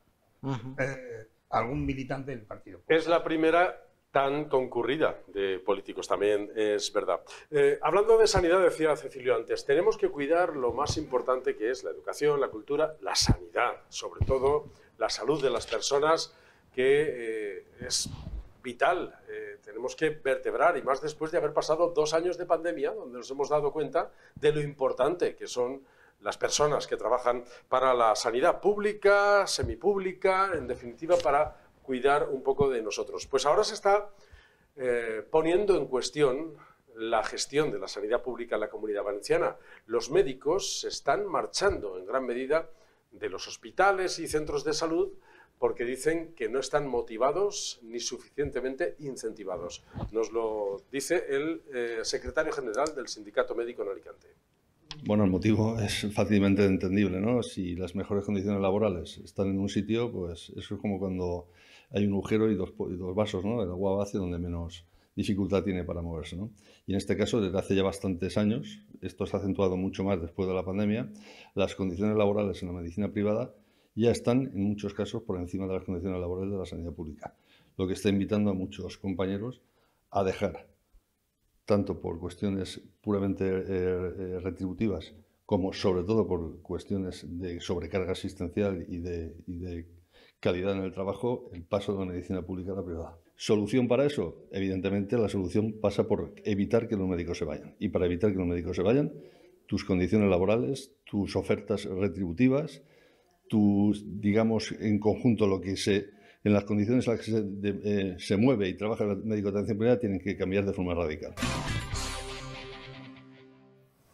militante del Partido Popular. Es la primera tan concurrida de políticos, también es verdad. Hablando de sanidad, decía Cecilio antes, tenemos que cuidar lo más importante que es la educación, la cultura, la sanidad, sobre todo la salud de las personas, que es vital. Tenemos que vertebrar, y más después de haber pasado 2 años de pandemia, donde nos hemos dado cuenta de lo importante que son las personas que trabajan para la sanidad pública, semipública, en definitiva para cuidar un poco de nosotros. Pues ahora se está poniendo en cuestión la gestión de la sanidad pública en la Comunidad Valenciana. Los médicos se están marchando en gran medida de los hospitales y centros de salud porque dicen que no están motivados ni suficientemente incentivados. Nos lo dice el secretario general del Sindicato Médico en Alicante. Bueno, el motivo es fácilmente entendible, ¿no? Si las mejores condiciones laborales están en un sitio, pues eso es como cuando hay un agujero y dos vasos, ¿no? El agua va hacia donde menos dificultad tiene para moverse, ¿no? Y en este caso, desde hace ya bastantes años, esto se ha acentuado mucho más después de la pandemia, las condiciones laborales en la medicina privada ya están, en muchos casos, por encima de las condiciones laborales de la sanidad pública, lo que está invitando a muchos compañeros a dejar, tanto por cuestiones puramente retributivas, como sobre todo por cuestiones de sobrecarga asistencial y de calidad en el trabajo, el paso de la medicina pública a la privada. ¿Solución para eso? Evidentemente la solución pasa por evitar que los médicos se vayan. Y para evitar que los médicos se vayan, tus condiciones laborales, tus ofertas retributivas, digamos, en conjunto lo que en las condiciones en las que se mueve y trabaja el médico de atención primaria tienen que cambiar de forma radical.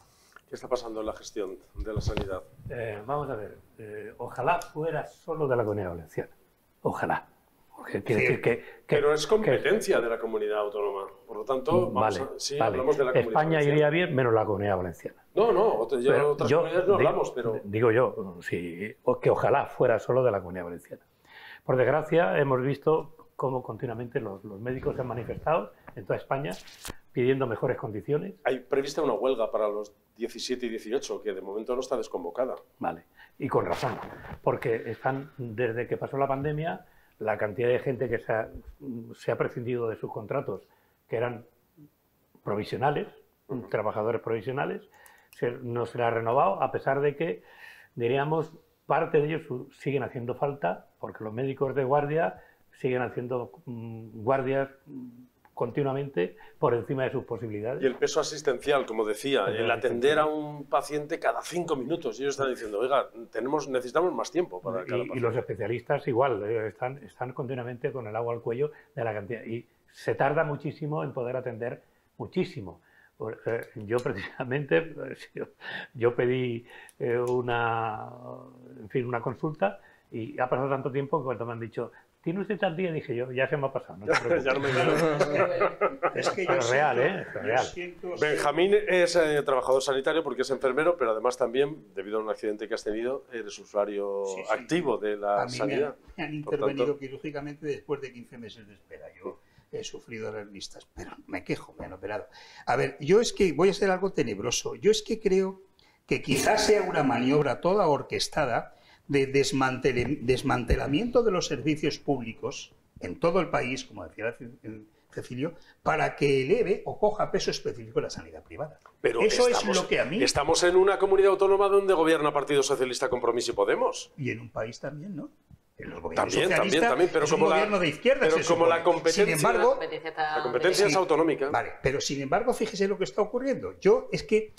¿Qué está pasando en la gestión de la sanidad? Vamos a ver, ojalá fuera solo de la Comunidad Valenciana, ojalá. Porque quiere decir que, pero es competencia de la comunidad autónoma, por lo tanto, hablamos de la comunidad España valenciana. Iría bien menos la Comunidad Valenciana. No, otras comunidades no hablamos, pero... Digo yo, sí, que ojalá fuera solo de la Comunidad Valenciana. Por desgracia, hemos visto cómo continuamente los médicos se han manifestado en toda España pidiendo mejores condiciones. Hay prevista una huelga para los 17 y 18, que de momento no está desconvocada. Vale, y con razón, porque están, desde que pasó la pandemia, la cantidad de gente que se ha prescindido de sus contratos, que eran provisionales, trabajadores provisionales, no se les ha renovado, a pesar de que, diríamos, parte de ellos siguen haciendo falta, porque los médicos de guardia siguen haciendo guardias continuamente por encima de sus posibilidades. Y el peso asistencial, como decía, el atender a un paciente cada 5 minutos. Y ellos están diciendo, oiga, necesitamos más tiempo para cada paciente. Y los especialistas igual, están continuamente con el agua al cuello de la cantidad. Y se tarda muchísimo en poder atender muchísimo. Yo precisamente, yo pedí una consulta y ha pasado tanto tiempo que cuando me han dicho, ¿tiene usted tal día? Dije yo, ya se me ha pasado. No se preocupe. Ya no me veo. Es que yo es real, es real. Benjamín es trabajador sanitario porque es enfermero, pero además también, debido a un accidente que has tenido, eres usuario activo de la sanidad. Me han intervenido quirúrgicamente después de 15 meses de espera. Yo he sufrido hernias, pero me quejo, me han operado. A ver, yo es que voy a ser algo tenebroso. Yo es que creo que quizás sea una maniobra toda orquestada de desmantelamiento de los servicios públicos en todo el país, como decía Cecilio, para que eleve o coja peso específico la sanidad privada. Pero eso es lo que a mí... Estamos en una comunidad autónoma donde gobierna Partido Socialista, Compromiso y Podemos. Y en un país también, ¿no? En los también, pero es un gobierno de izquierda. Pero como la competencia, sin embargo, la competencia es autonómica. Vale, pero sin embargo, fíjese lo que está ocurriendo. Yo es que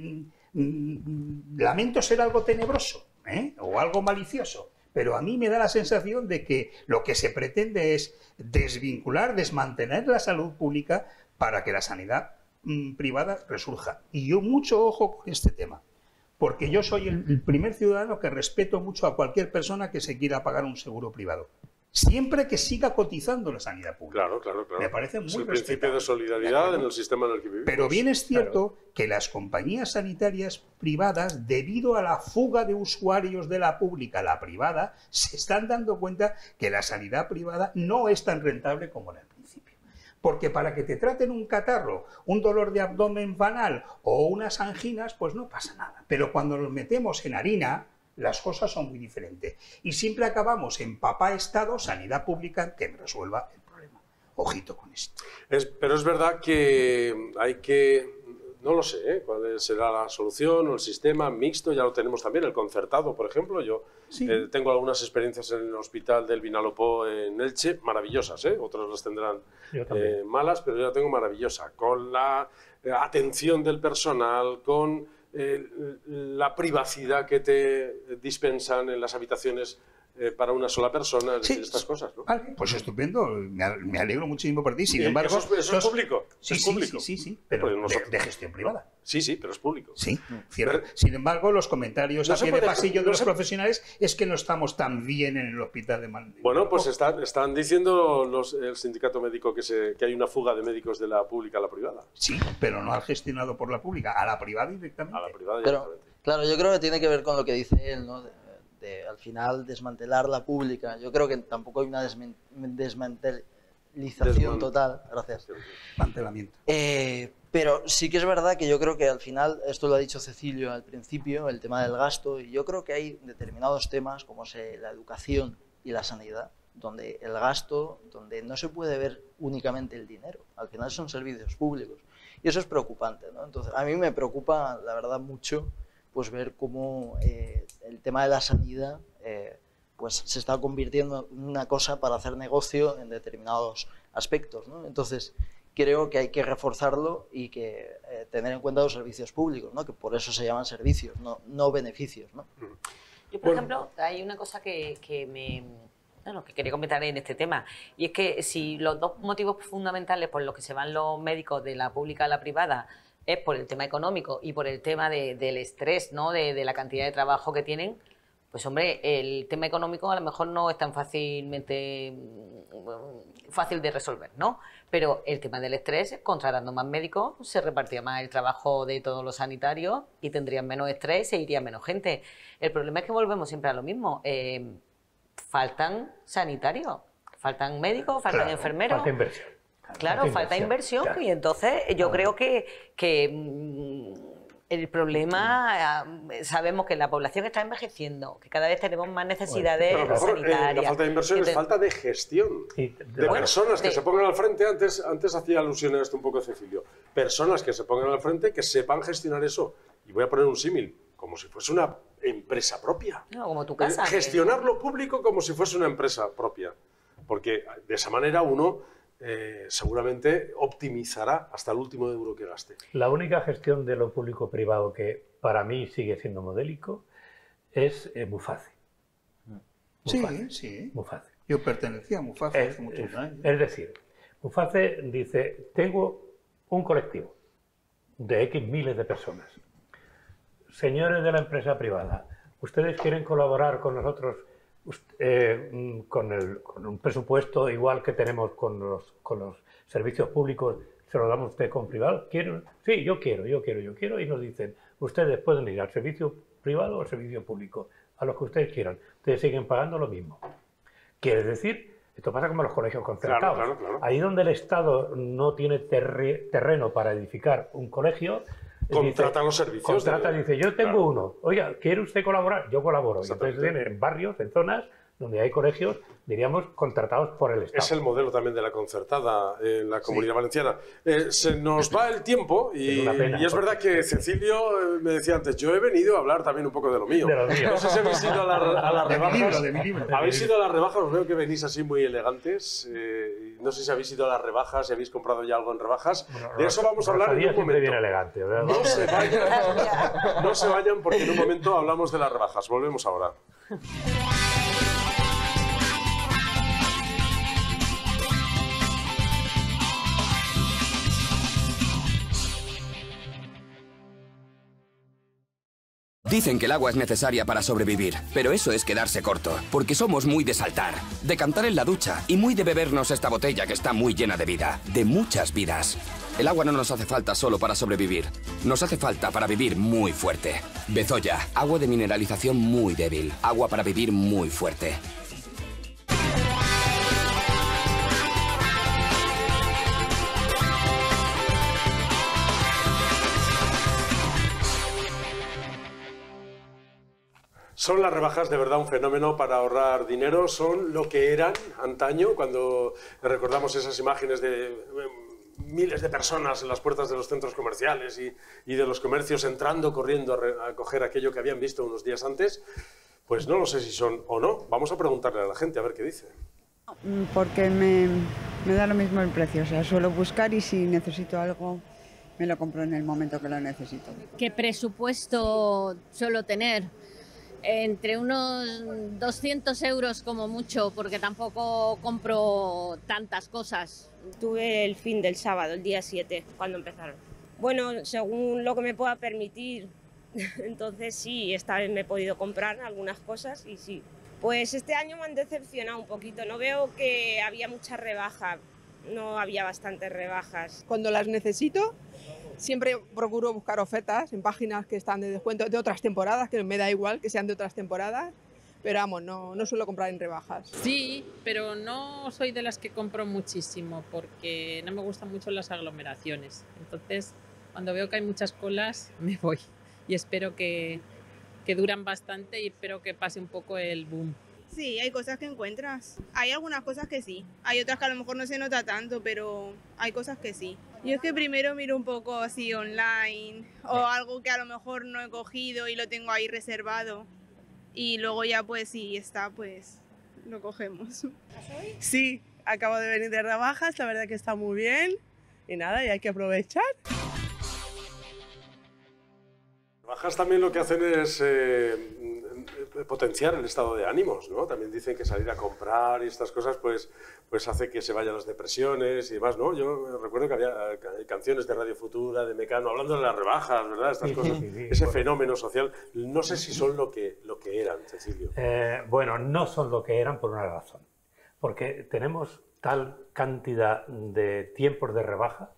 lamento ser algo tenebroso, o algo malicioso, pero a mí me da la sensación de que lo que se pretende es desmantelar la salud pública para que la sanidad privada resurja. Y yo mucho ojo con este tema, porque yo soy el primer ciudadano que respeto mucho a cualquier persona que se quiera pagar un seguro privado, siempre que siga cotizando la sanidad pública. Claro. Me parece muy respetable. Es el principio de solidaridad en el sistema en el que vivimos. Pero bien es cierto que las compañías sanitarias privadas, debido a la fuga de usuarios de la pública a la privada, se están dando cuenta que la sanidad privada no es tan rentable como la al principio. Porque para que te traten un catarro, un dolor de abdomen banal o unas anginas, pues no pasa nada. Pero cuando nos metemos en harina, las cosas son muy diferentes. Y siempre acabamos en papá Estado, sanidad pública, que me resuelva el problema. Ojito con esto. Pero es verdad que hay que... No lo sé, cuál será la solución o el sistema mixto, ya lo tenemos también, el concertado, por ejemplo. Yo tengo algunas experiencias en el hospital del Vinalopó en Elche, maravillosas, otros las tendrán malas, pero yo la tengo maravillosa, con la atención del personal, con la privacidad que te dispensan en las habitaciones para una sola persona, estas cosas, ¿no? Vale, pues estupendo, me alegro muchísimo por ti. Sin embargo, eso es público. Sí, pero de gestión privada. Sí, pero es público. Sí, cierto. Sin embargo, los comentarios a pie de pasillo de los profesionales es que no estamos tan bien en el hospital de Madrid. Bueno, pues están diciendo el sindicato médico que hay una fuga de médicos de la pública a la privada. Sí, pero no al gestionado por la pública, a la privada directamente. A la privada directamente. Pero, claro, yo creo que tiene que ver con lo que dice él, ¿no? Al final desmantelar la pública. Yo creo que tampoco hay una desmantelización total. Gracias. Desmantelamiento. Pero sí que es verdad que yo creo que al final, esto lo ha dicho Cecilio al principio, el tema del gasto, y yo creo que hay determinados temas como la educación y la sanidad, donde el gasto, donde no se puede ver únicamente el dinero. Al final son servicios públicos. Y eso es preocupante, ¿no? Entonces, a mí me preocupa, la verdad, mucho pues ver cómo el tema de la sanidad pues se está convirtiendo en una cosa para hacer negocio en determinados aspectos, ¿no? Entonces creo que hay que reforzarlo y que tener en cuenta los servicios públicos, ¿no? Que por eso se llaman servicios, no beneficios, ¿no? Yo, por ejemplo, hay una cosa que quería comentar en este tema, y es que si los dos motivos fundamentales por los que se van los médicos de la pública a la privada es por el tema económico y por el tema del estrés, ¿no? De la cantidad de trabajo que tienen, pues hombre, el tema económico a lo mejor no es tan fácil de resolver, ¿no? Pero el tema del estrés, contratando más médicos, se repartía más el trabajo de todos los sanitarios y tendrían menos estrés e iría menos gente. El problema es que volvemos siempre a lo mismo. Faltan sanitarios, faltan médicos, faltan enfermeros. Falta inversión. Claro, falta inversión claro. Y entonces yo creo que el problema, sabemos que la población está envejeciendo, que cada vez tenemos más necesidades sanitarias. La falta de inversión es falta de gestión, de personas que se pongan al frente. Antes hacía alusión a esto un poco Cecilio. Personas que se pongan al frente, que sepan gestionar eso. Y voy a poner un símil, como si fuese una empresa propia. No, como tu casa. Gestionar lo público como si fuese una empresa propia. Porque de esa manera uno seguramente optimizará hasta el último euro que gaste. La única gestión de lo público-privado que para mí sigue siendo modélico es Muface. Sí. Muface. Yo pertenecía a Muface hace muchos años. Es decir, Muface dice, tengo un colectivo de X miles de personas. Señores de la empresa privada, ¿ustedes quieren colaborar con nosotros con un presupuesto igual que tenemos con los servicios públicos? ¿Se lo damos a usted con privado? ¿Quieren? Sí, yo quiero. Y nos dicen, ustedes pueden ir al servicio privado o al servicio público, a los que ustedes quieran. Ustedes siguen pagando lo mismo. Quiere decir, esto pasa como en los colegios concertados. Claro. Ahí donde el Estado no tiene terreno para edificar un colegio, contratan los servicios. Contrata, dice, yo tengo uno. Oiga, ¿quiere usted colaborar? Yo colaboro. Y entonces en barrios, en zonas donde hay colegios, diríamos, contratados por el Estado. Es el modelo también de la concertada en la Comunidad Valenciana. Se nos va el tiempo y es verdad que Cecilio me decía antes, yo he venido a hablar también un poco de lo mío. No sé si habéis ido a las rebajas. De mi libro. ¿Habéis ido a las rebajas? Os veo que venís así muy elegantes. No sé si habéis ido a las rebajas, si habéis comprado ya algo en rebajas. De eso vamos a hablar en un momento. Bien elegante, ¿verdad? No se vayan porque en un momento hablamos de las rebajas. Volvemos ahora. Dicen que el agua es necesaria para sobrevivir, pero eso es quedarse corto, porque somos muy de saltar, de cantar en la ducha y muy de bebernos esta botella que está muy llena de vida, de muchas vidas. El agua no nos hace falta solo para sobrevivir, nos hace falta para vivir muy fuerte. Bezoya, agua de mineralización muy débil, agua para vivir muy fuerte. Son las rebajas de verdad un fenómeno para ahorrar dinero, son lo que eran antaño, cuando recordamos esas imágenes de miles de personas en las puertas de los centros comerciales y de los comercios entrando, corriendo a coger aquello que habían visto unos días antes. Pues no lo sé si son o no, vamos a preguntarle a la gente a ver qué dice. Porque me da lo mismo el precio, o sea, suelo buscar y si necesito algo me lo compro en el momento que lo necesito. ¿Qué presupuesto suelo tener? Entre unos 200 euros como mucho, porque tampoco compro tantas cosas. Tuve el fin del sábado, el día 7, cuando empezaron. Bueno, según lo que me pueda permitir. Entonces sí, esta vez me he podido comprar algunas cosas y sí. Pues este año me han decepcionado un poquito. No veo que había mucha rebaja, no había bastantes rebajas. Cuando las necesito, siempre procuro buscar ofertas en páginas que están de descuento de otras temporadas, que me da igual que sean de otras temporadas, pero vamos, no suelo comprar en rebajas. Sí, pero no soy de las que compro muchísimo porque no me gustan mucho las aglomeraciones. Entonces, cuando veo que hay muchas colas, me voy y espero que duran bastante y espero que pase un poco el boom. Sí, hay cosas que encuentras. Hay algunas cosas que sí. Hay otras que a lo mejor no se nota tanto, pero hay cosas que sí. Yo es que primero miro un poco así online o algo que a lo mejor no he cogido y lo tengo ahí reservado. Y luego ya pues si está, pues lo cogemos. Sí, acabo de venir de rebajas, la verdad que está muy bien. Y nada, y hay que aprovechar. Rebajas también lo que hacen es potenciar el estado de ánimos, ¿no? También dicen que salir a comprar y estas cosas pues hace que se vayan las depresiones y demás, ¿no? Yo recuerdo que había canciones de Radio Futura, de Mecano, hablando de las rebajas, ¿verdad? Estas cosas, ese fenómeno social. No sé si son lo que eran, Cecilio. Bueno, no son lo que eran por una razón. Porque tenemos tal cantidad de tiempos de rebaja,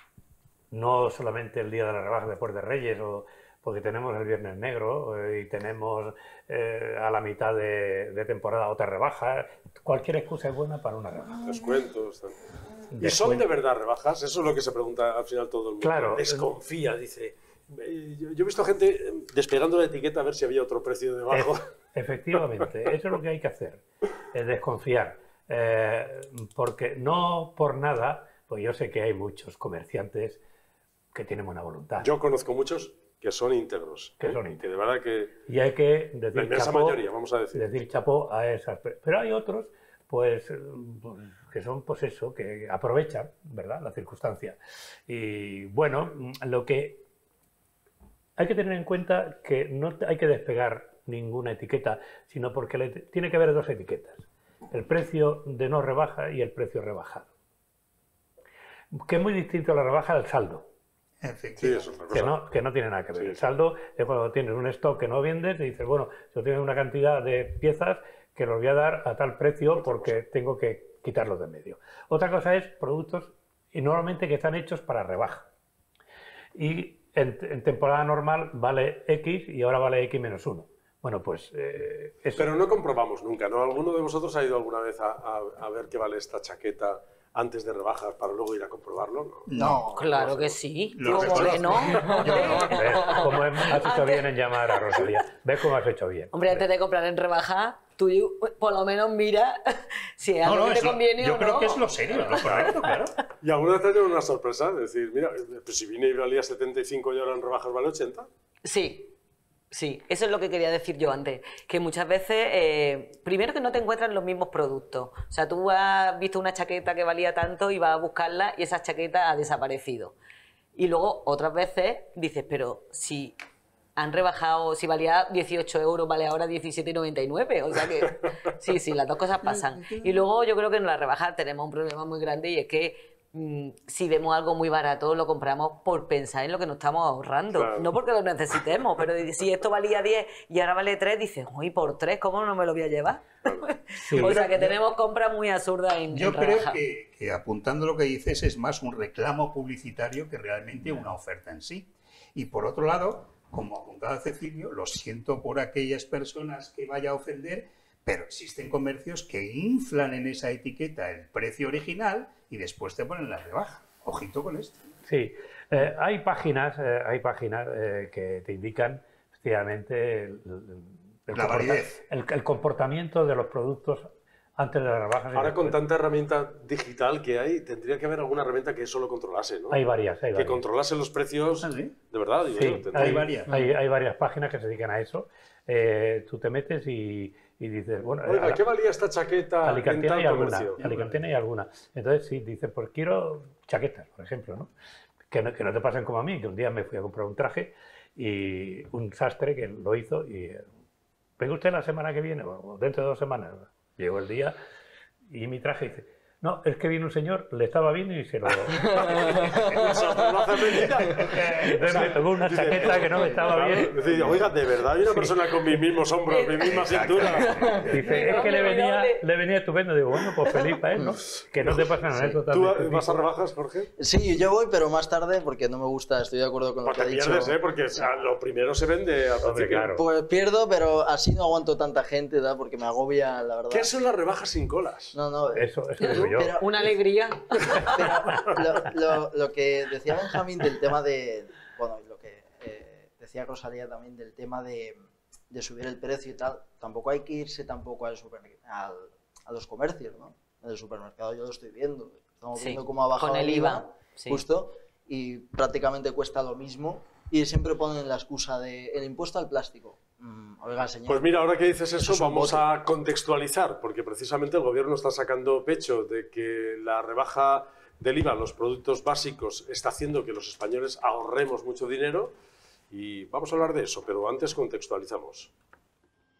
no solamente el día de la rebaja después de Reyes, o porque tenemos el Viernes Negro y tenemos a la mitad de temporada otra rebaja. Cualquier excusa es buena para una rebaja. Descuentos. ¿Y son de verdad rebajas? Eso es lo que se pregunta al final todo el mundo. Claro. Desconfía, dice. Yo he visto gente despegando la etiqueta a ver si había otro precio debajo. Efectivamente, eso es lo que hay que hacer, es desconfiar. Porque no por nada, pues yo sé que hay muchos comerciantes que tienen buena voluntad. Yo conozco muchos que son íntegros. Que son íntegros. Que de verdad que... Y hay que decir la inmensa chapó, mayoría, vamos a decir. Decir chapó a esas... Pero hay otros, pues que son, pues eso, que aprovechan, ¿verdad?, la circunstancia. Y bueno, lo que hay que tener en cuenta que no hay que despegar ninguna etiqueta, sino porque tiene que haber dos etiquetas. El precio de no rebaja y el precio rebajado. Que es muy distinto a la rebaja del saldo. Sí, eso es una cosa. Que no tiene nada que ver. Sí. El saldo es cuando tienes un stock que no vendes y dices, bueno, yo tengo una cantidad de piezas que los voy a dar a tal precio porque tengo que quitarlos de medio. Otra cosa es productos y normalmente que están hechos para rebaja. Y en temporada normal vale X y ahora vale X menos 1. Bueno, pues eso. Pero no comprobamos nunca, ¿no? ¿Alguno de vosotros ha ido alguna vez a ver qué vale esta chaqueta antes de rebajas para luego ir a comprobarlo? No, claro que sí. ¿Cómo que no? ¿Ves cómo has hecho bien en llamar a Rosalía? ¿Ves cómo has hecho bien? Hombre, antes de comprar en rebaja, tú por lo menos mira si es algo que te conviene o no. Yo creo que es lo serio, lo correcto, claro. Y alguna vez te ha tenido una sorpresa, es decir, mira, pues si vine y valía 75 y ahora en rebajas vale 80. Sí. Sí, eso es lo que quería decir yo antes, que muchas veces, primero que no te encuentran los mismos productos, o sea, tú has visto una chaqueta que valía tanto y vas a buscarla y esa chaqueta ha desaparecido. Y luego otras veces dices, pero si han rebajado, si valía 18 euros, vale ahora 17,99, o sea que sí, las dos cosas pasan. Y luego yo creo que en la rebaja tenemos un problema muy grande y es que si vemos algo muy barato, lo compramos por pensar en lo que nos estamos ahorrando. Claro. No porque lo necesitemos, pero si esto valía 10 y ahora vale 3, dices, uy, por 3, ¿cómo no me lo voy a llevar? Sí. O sea, que tenemos compras muy absurdas en Yo creo rebaja. que apuntando lo que dices es más un reclamo publicitario que realmente una oferta en sí. Y por otro lado, como apuntaba Cecilio, lo siento por aquellas personas que vaya a ofender, pero existen comercios que inflan en esa etiqueta el precio original y después te ponen la rebaja. Ojito con esto. Sí, hay páginas que te indican efectivamente el comportamiento de los productos antes de las rebajas. Ahora con tanta herramienta digital que hay, tendría que haber alguna herramienta que eso lo controlase, ¿no? Hay varias. Que controlase los precios, ¿de verdad? Digo, sí, hay varias páginas que se dedican a eso. Tú te metes y dices, bueno... Oiga, ¿qué valía esta chaqueta Alicantina en tal comercio? Alicantina hay alguna. Entonces sí, dices, pues quiero chaquetas, por ejemplo, ¿no? Que no te pasen como a mí, que un día me fui a comprar un traje y un sastre que lo hizo y... ¿Venga usted la semana que viene? Bueno, dentro de 2 semanas. Llegó el día y mi traje dice... No, es que vino un señor, le estaba bien y se lo... Entonces me tocó una chaqueta que no me estaba bien. Oiga, de verdad hay una persona con mis mismos hombros, mi misma cintura. Dice, es que le venía estupendo. Digo, bueno, pues feliz para él, ¿no? Que no te pasen anécdotas. ¿Tú vas a rebajas, Jorge? Sí, yo voy, pero más tarde porque no me gusta, estoy de acuerdo con lo que ha dicho. Pues te pierdes, porque lo primero se vende al principio. Claro. Pues pierdo, pero así no aguanto tanta gente, ¿verdad? Porque me agobia, la verdad. ¿Qué son las rebajas sin colas? No. Eso digo yo. Pero, una alegría. Pero lo que decía Benjamín del tema de... Bueno, lo que decía Rosalía también del tema de subir el precio y tal, tampoco hay que irse tampoco a los comercios, ¿no? En el supermercado yo lo estoy viendo. Estamos viendo cómo ha bajado con el IVA, justo, y prácticamente cuesta lo mismo. Y siempre ponen la excusa de el impuesto al plástico. Oiga, señor. Pues mira, ahora que dices eso vamos a contextualizar, porque precisamente el gobierno está sacando pecho de que la rebaja del IVA a los productos básicos está haciendo que los españoles ahorremos mucho dinero y vamos a hablar de eso, pero antes contextualizamos.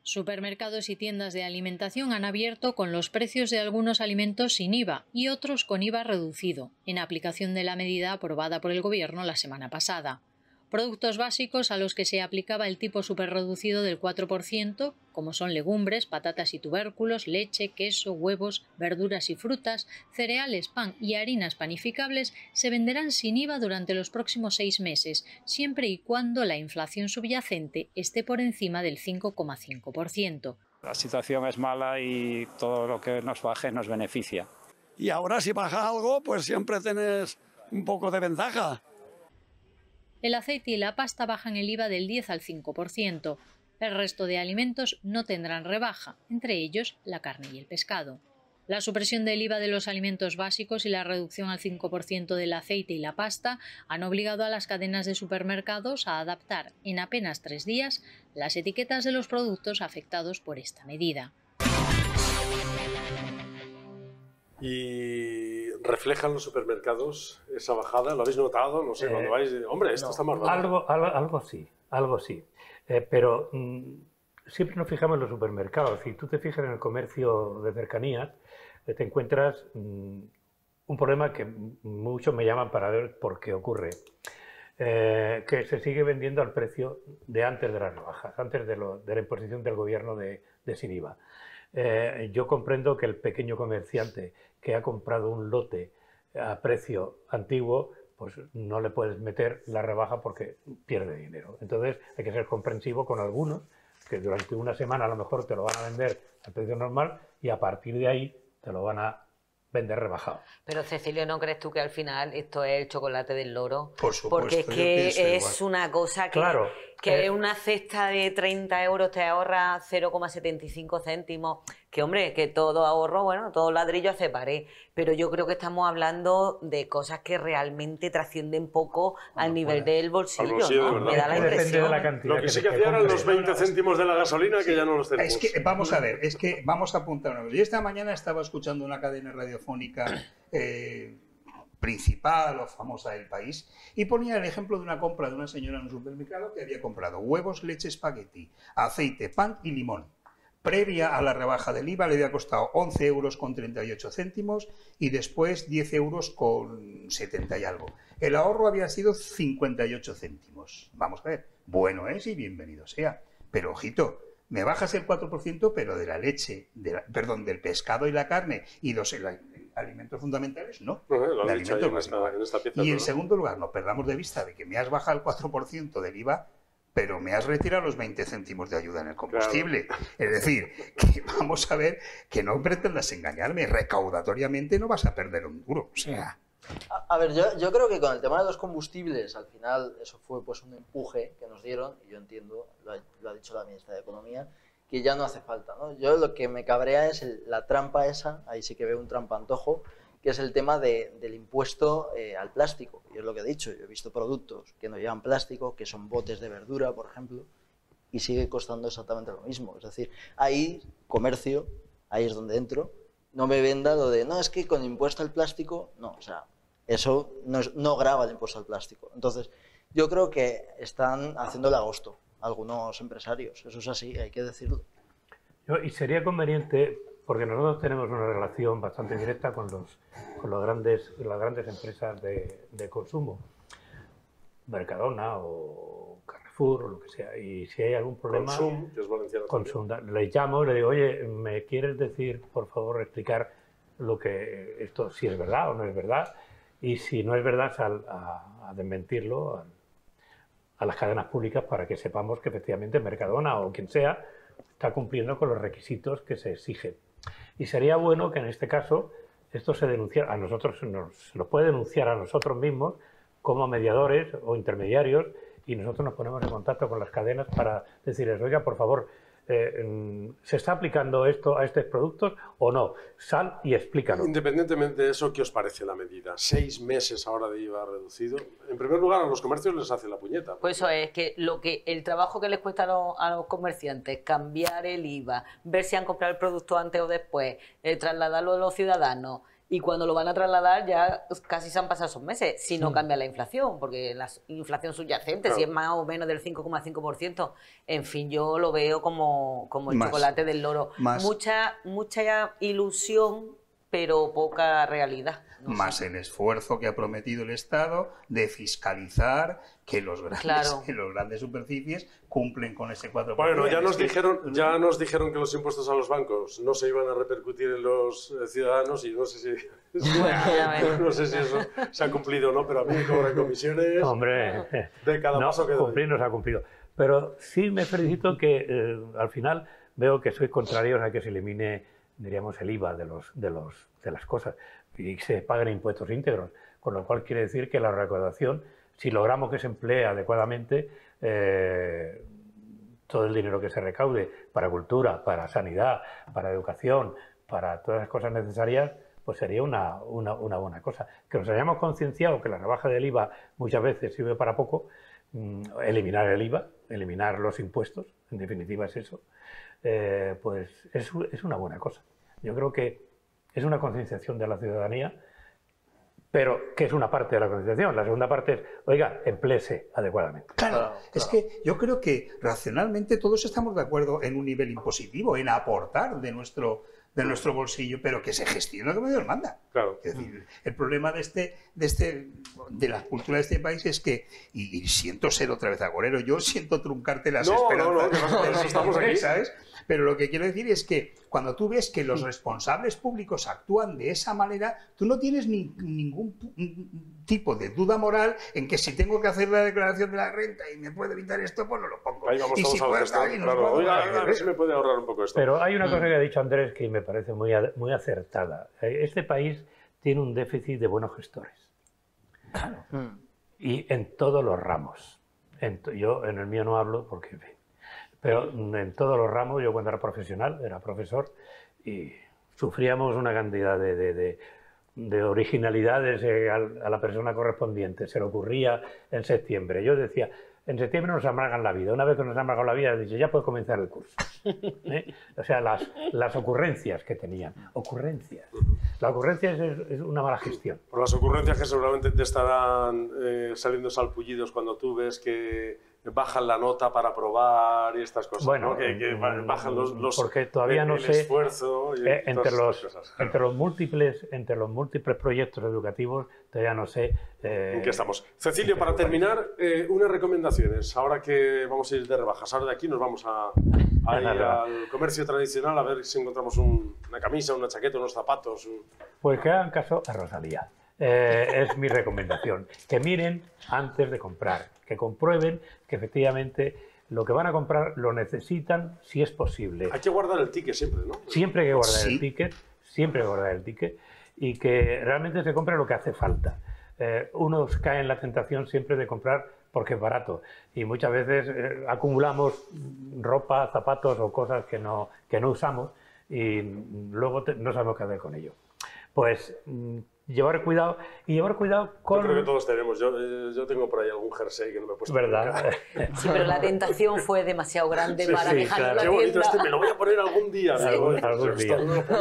Supermercados y tiendas de alimentación han abierto con los precios de algunos alimentos sin IVA y otros con IVA reducido, en aplicación de la medida aprobada por el Gobierno la semana pasada. Productos básicos a los que se aplicaba el tipo superreducido del 4%, como son legumbres, patatas y tubérculos, leche, queso, huevos, verduras y frutas, cereales, pan y harinas panificables, se venderán sin IVA durante los próximos 6 meses, siempre y cuando la inflación subyacente esté por encima del 5,5%. La situación es mala y todo lo que nos baje nos beneficia. Y ahora si baja algo, pues siempre tenés un poco de ventaja. El aceite y la pasta bajan el IVA del 10 al 5%. El resto de alimentos no tendrán rebaja, entre ellos la carne y el pescado. La supresión del IVA de los alimentos básicos y la reducción al 5% del aceite y la pasta han obligado a las cadenas de supermercados a adaptar en apenas 3 días las etiquetas de los productos afectados por esta medida. ¿Y reflejan los supermercados esa bajada? ¿Lo habéis notado? No sé, cuando vais, hombre, esto está más barato. Algo sí. Pero siempre nos fijamos en los supermercados. Si tú te fijas en el comercio de cercanías, te encuentras un problema que muchos me llaman para ver por qué ocurre. Que se sigue vendiendo al precio de antes de las rebajas, antes de la imposición del Gobierno de sin IVA. Yo comprendo que el pequeño comerciante que ha comprado un lote a precio antiguo, pues no le puedes meter la rebaja porque pierde dinero. Entonces hay que ser comprensivo con algunos que durante una semana a lo mejor te lo van a vender al precio normal y a partir de ahí te lo van a vender rebajado. Pero Cecilio, ¿no crees tú que al final esto es el chocolate del loro? Por supuesto. Porque es que es una cosa que, claro, que una cesta de 30 euros te ahorra 0,75 céntimos. Que hombre, que todo ahorro, bueno, todo ladrillo hace pared. Pero yo creo que estamos hablando de cosas que realmente trascienden poco al nivel del bolsillo, ¿no? Me da la impresión. Lo que sí que hacían eran los 20 céntimos de la gasolina, que ya no los tenemos. Es que, vamos a ver, vamos a apuntar una cosa. Yo esta mañana estaba escuchando una cadena radiofónica principal o famosa del país y ponía el ejemplo de una compra de una señora en un supermercado que había comprado huevos, leche, espagueti, aceite, pan y limón. Previa a la rebaja del IVA le había costado 11 euros con 38 céntimos y después 10 euros con 70 y algo. El ahorro había sido 58 céntimos. Vamos a ver, bueno es y bienvenido sea. Pero ojito, me bajas el 4%, pero de la leche, del pescado y la carne y los alimentos fundamentales, no. Lo has dicho en esta pieza. Y en segundo lugar, no perdamos de vista de que me has bajado el 4% del IVA, pero me has retirado los 20 céntimos de ayuda en el combustible. Claro. Es decir, que vamos a ver, que no pretendas engañarme, recaudatoriamente no vas a perder un duro. O sea... A ver, yo creo que con el tema de los combustibles, al final eso fue pues un empuje que nos dieron, y yo entiendo, lo ha dicho la ministra de Economía, que ya no hace falta, ¿no? Yo lo que me cabrea es la trampa esa, ahí sí que veo un trampa-antojo, que es el tema del impuesto al plástico. Y es lo que he dicho, yo he visto productos que no llevan plástico, que son botes de verdura, por ejemplo, y sigue costando exactamente lo mismo. Es decir, ahí, comercio, ahí es donde entro, no me venda lo de, no, es que con impuesto al plástico, no, o sea, eso no grava el impuesto al plástico. Entonces, yo creo que están haciendo el agosto algunos empresarios, eso es así, hay que decirlo. Y sería conveniente, porque nosotros tenemos una relación bastante directa con las grandes empresas de consumo, Mercadona o Carrefour o lo que sea, y si hay algún problema, Consum, que es valenciano, le llamo y le digo, oye, ¿me quieres decir, por favor, explicar lo que esto, si es verdad o no es verdad? Y si no es verdad, a desmentirlo a las cadenas públicas para que sepamos que efectivamente Mercadona o quien sea está cumpliendo con los requisitos que se exigen. Y sería bueno que en este caso esto se denunciara, a nosotros se nos puede denunciar a nosotros mismos como mediadores o intermediarios, y nosotros nos ponemos en contacto con las cadenas para decirles, oiga, por favor, ¿se está aplicando esto a estos productos o no? Sal y explícalo. Independientemente de eso, ¿qué os parece la medida? 6 meses ahora de IVA reducido. En primer lugar, a los comercios les hace la puñeta. Pues eso es, que el trabajo que les cuesta a los comerciantes, cambiar el IVA, ver si han comprado el producto antes o después, trasladarlo a los ciudadanos, y cuando lo van a trasladar ya casi se han pasado esos meses, si no cambia la inflación, porque la inflación subyacente, si es más o menos del 5,5%, en fin, yo lo veo como el chocolate del loro. Mucha ilusión, pero poca realidad. Más el esfuerzo que ha prometido el Estado de fiscalizar que los grandes superficies cumplen con ese 4%. Bueno, ya nos dijeron que los impuestos a los bancos no se iban a repercutir en los ciudadanos y no sé si eso se ha cumplido o no, pero a mí me cobran comisiones. Hombre, de cada paso que doy. Cumplir no se ha cumplido. Pero sí me felicito que al final veo que sois contrarios a que se elimine, diríamos, el IVA de las cosas y se paguen impuestos íntegros, con lo cual quiere decir que la recaudación, si logramos que se emplee adecuadamente, todo el dinero que se recaude para cultura, para sanidad, para educación, para todas las cosas necesarias, pues sería una buena cosa. Que nos hayamos concienciado que la rebaja del IVA muchas veces sirve para poco, eliminar el IVA, eliminar los impuestos, en definitiva es eso, pues es una buena cosa. Yo creo que es una concienciación de la ciudadanía, pero que es una parte de la concienciación. La segunda parte es, oiga, empléese adecuadamente. Claro, es que yo creo que racionalmente todos estamos de acuerdo en un nivel impositivo, en aportar de nuestro bolsillo, pero que se gestione como Dios manda. Claro. Es decir, el problema de la cultura de este país es que, y siento ser otra vez agorero, yo siento truncarte las esperanzas, estamos aquí, ¿sabes? Pero lo que quiero decir es que cuando tú ves que los responsables públicos actúan de esa manera, tú no tienes ningún tipo de duda moral en que si tengo que hacer la declaración de la renta y me puede evitar esto, pues no lo pongo. Ahí vamos y todos si a puedo ver esto. estar Claro. Oiga, a ver si me puede ahorrar un poco esto. Pero hay una cosa que ha dicho Andrés que me parece muy acertada. Este país tiene un déficit de buenos gestores. Claro. Y en todos los ramos. Yo en el mío no hablo porque, en fin, pero en todos los ramos, yo cuando era profesional, era profesor, y sufríamos una cantidad de originalidades a la persona correspondiente. Se le ocurría en septiembre. Yo decía, en septiembre nos amargan la vida. Una vez que nos amargan la vida, dice, ya puede comenzar el curso. O sea, las ocurrencias que tenían. Ocurrencias. La ocurrencia es una mala gestión. Por las ocurrencias que seguramente te estarán saliendo salpullidos cuando tú ves que bajan la nota para aprobar y estas cosas, bueno, ¿no? que bajan los porque todavía no sé esfuerzo y entre los múltiples proyectos educativos todavía no sé en qué estamos. Cecilio, para terminar, unas recomendaciones. Ahora que vamos a ir de rebajas, ahora de aquí nos vamos a ir al comercio tradicional a ver si encontramos una camisa, una chaqueta, unos zapatos. Pues que hagan caso a Rosalía. Es mi recomendación. Que miren antes de comprar, que comprueben que efectivamente lo que van a comprar lo necesitan si es posible. Hay que guardar el ticket siempre, ¿no? Siempre hay que guardar el ticket, siempre hay que guardar el ticket y que realmente se compre lo que hace falta. Uno cae en la tentación siempre de comprar porque es barato y muchas veces acumulamos ropa, zapatos o cosas que no usamos y luego no sabemos qué hacer con ello. Pues llevar cuidado con... Yo creo que todos tenemos. Yo tengo por ahí algún jersey que no me he puesto. ¿Verdad? Sí, pero la tentación fue demasiado grande para dejarlo en la Qué bonito me lo voy a poner algún día. Sí, algún día.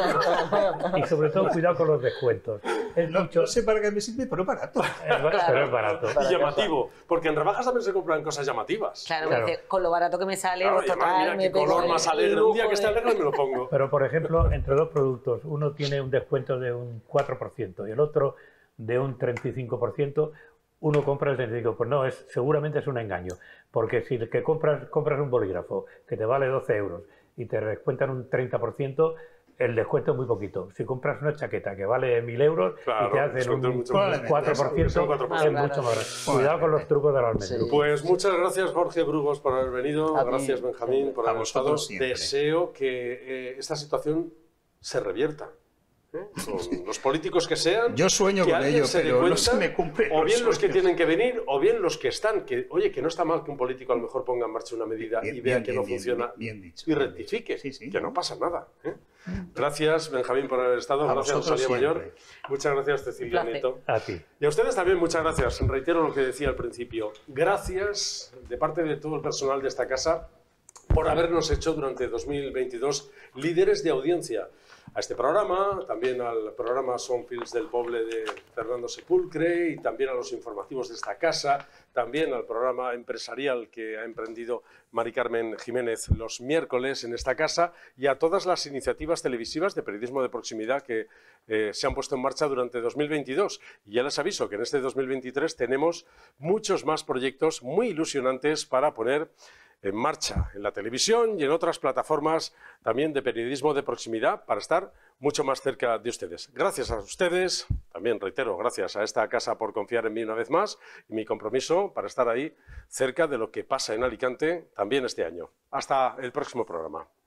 Y sobre todo cuidado con los descuentos. No sé para qué me sirve, pero es barato. Pero es barato. Y llamativo, porque en rebajas también se compran cosas llamativas. Claro. Con lo barato que me sale, pues total, mira qué color más alegre. Un día que esté alegre me lo pongo. Pero, por ejemplo, entre dos productos, uno tiene un descuento de un 4% y el otro de un 35%, uno compra el 35%. Pues no, seguramente es un engaño, porque si que compras un bolígrafo que te vale 12 euros y te descuentan un 30%, el descuento es muy poquito. Si compras una chaqueta que vale 1.000 euros y te hacen un 4%, es mucho más. Cuidado con los trucos de la almendra. Pues muchas gracias, Jorge Brugos, por haber venido. Gracias, Benjamín, por haber estado. Deseo que esta situación se revierta. Con los políticos que sean, yo sueño con ello, pero no se me cumple. O bien los que tienen que venir, o bien los que están. Oye, que no está mal que un político a lo mejor ponga en marcha una medida y vea que no funciona y rectifique, que no pasa nada. Gracias, Benjamín, por haber estado. Gracias, Rosalía Mayor. Muchas gracias, Cecilia Nieto. A ti. Y a ustedes también, muchas gracias. Reitero lo que decía al principio. Gracias de parte de todo el personal de esta casa por habernos hecho durante 2022 líderes de audiencia a este programa, también al programa Son Fils del Poble de Fernando Sepulcre y también a los informativos de esta casa, también al programa empresarial que ha emprendido Mari Carmen Jiménez los miércoles en esta casa y a todas las iniciativas televisivas de periodismo de proximidad que se han puesto en marcha durante 2022. Y ya les aviso que en este 2023 tenemos muchos más proyectos muy ilusionantes para poner en marcha en la televisión y en otras plataformas también de periodismo de proximidad para estar mucho más cerca de ustedes. Gracias a ustedes, también reitero, gracias a esta casa por confiar en mí una vez más y mi compromiso para estar ahí cerca de lo que pasa en Alicante también este año. Hasta el próximo programa.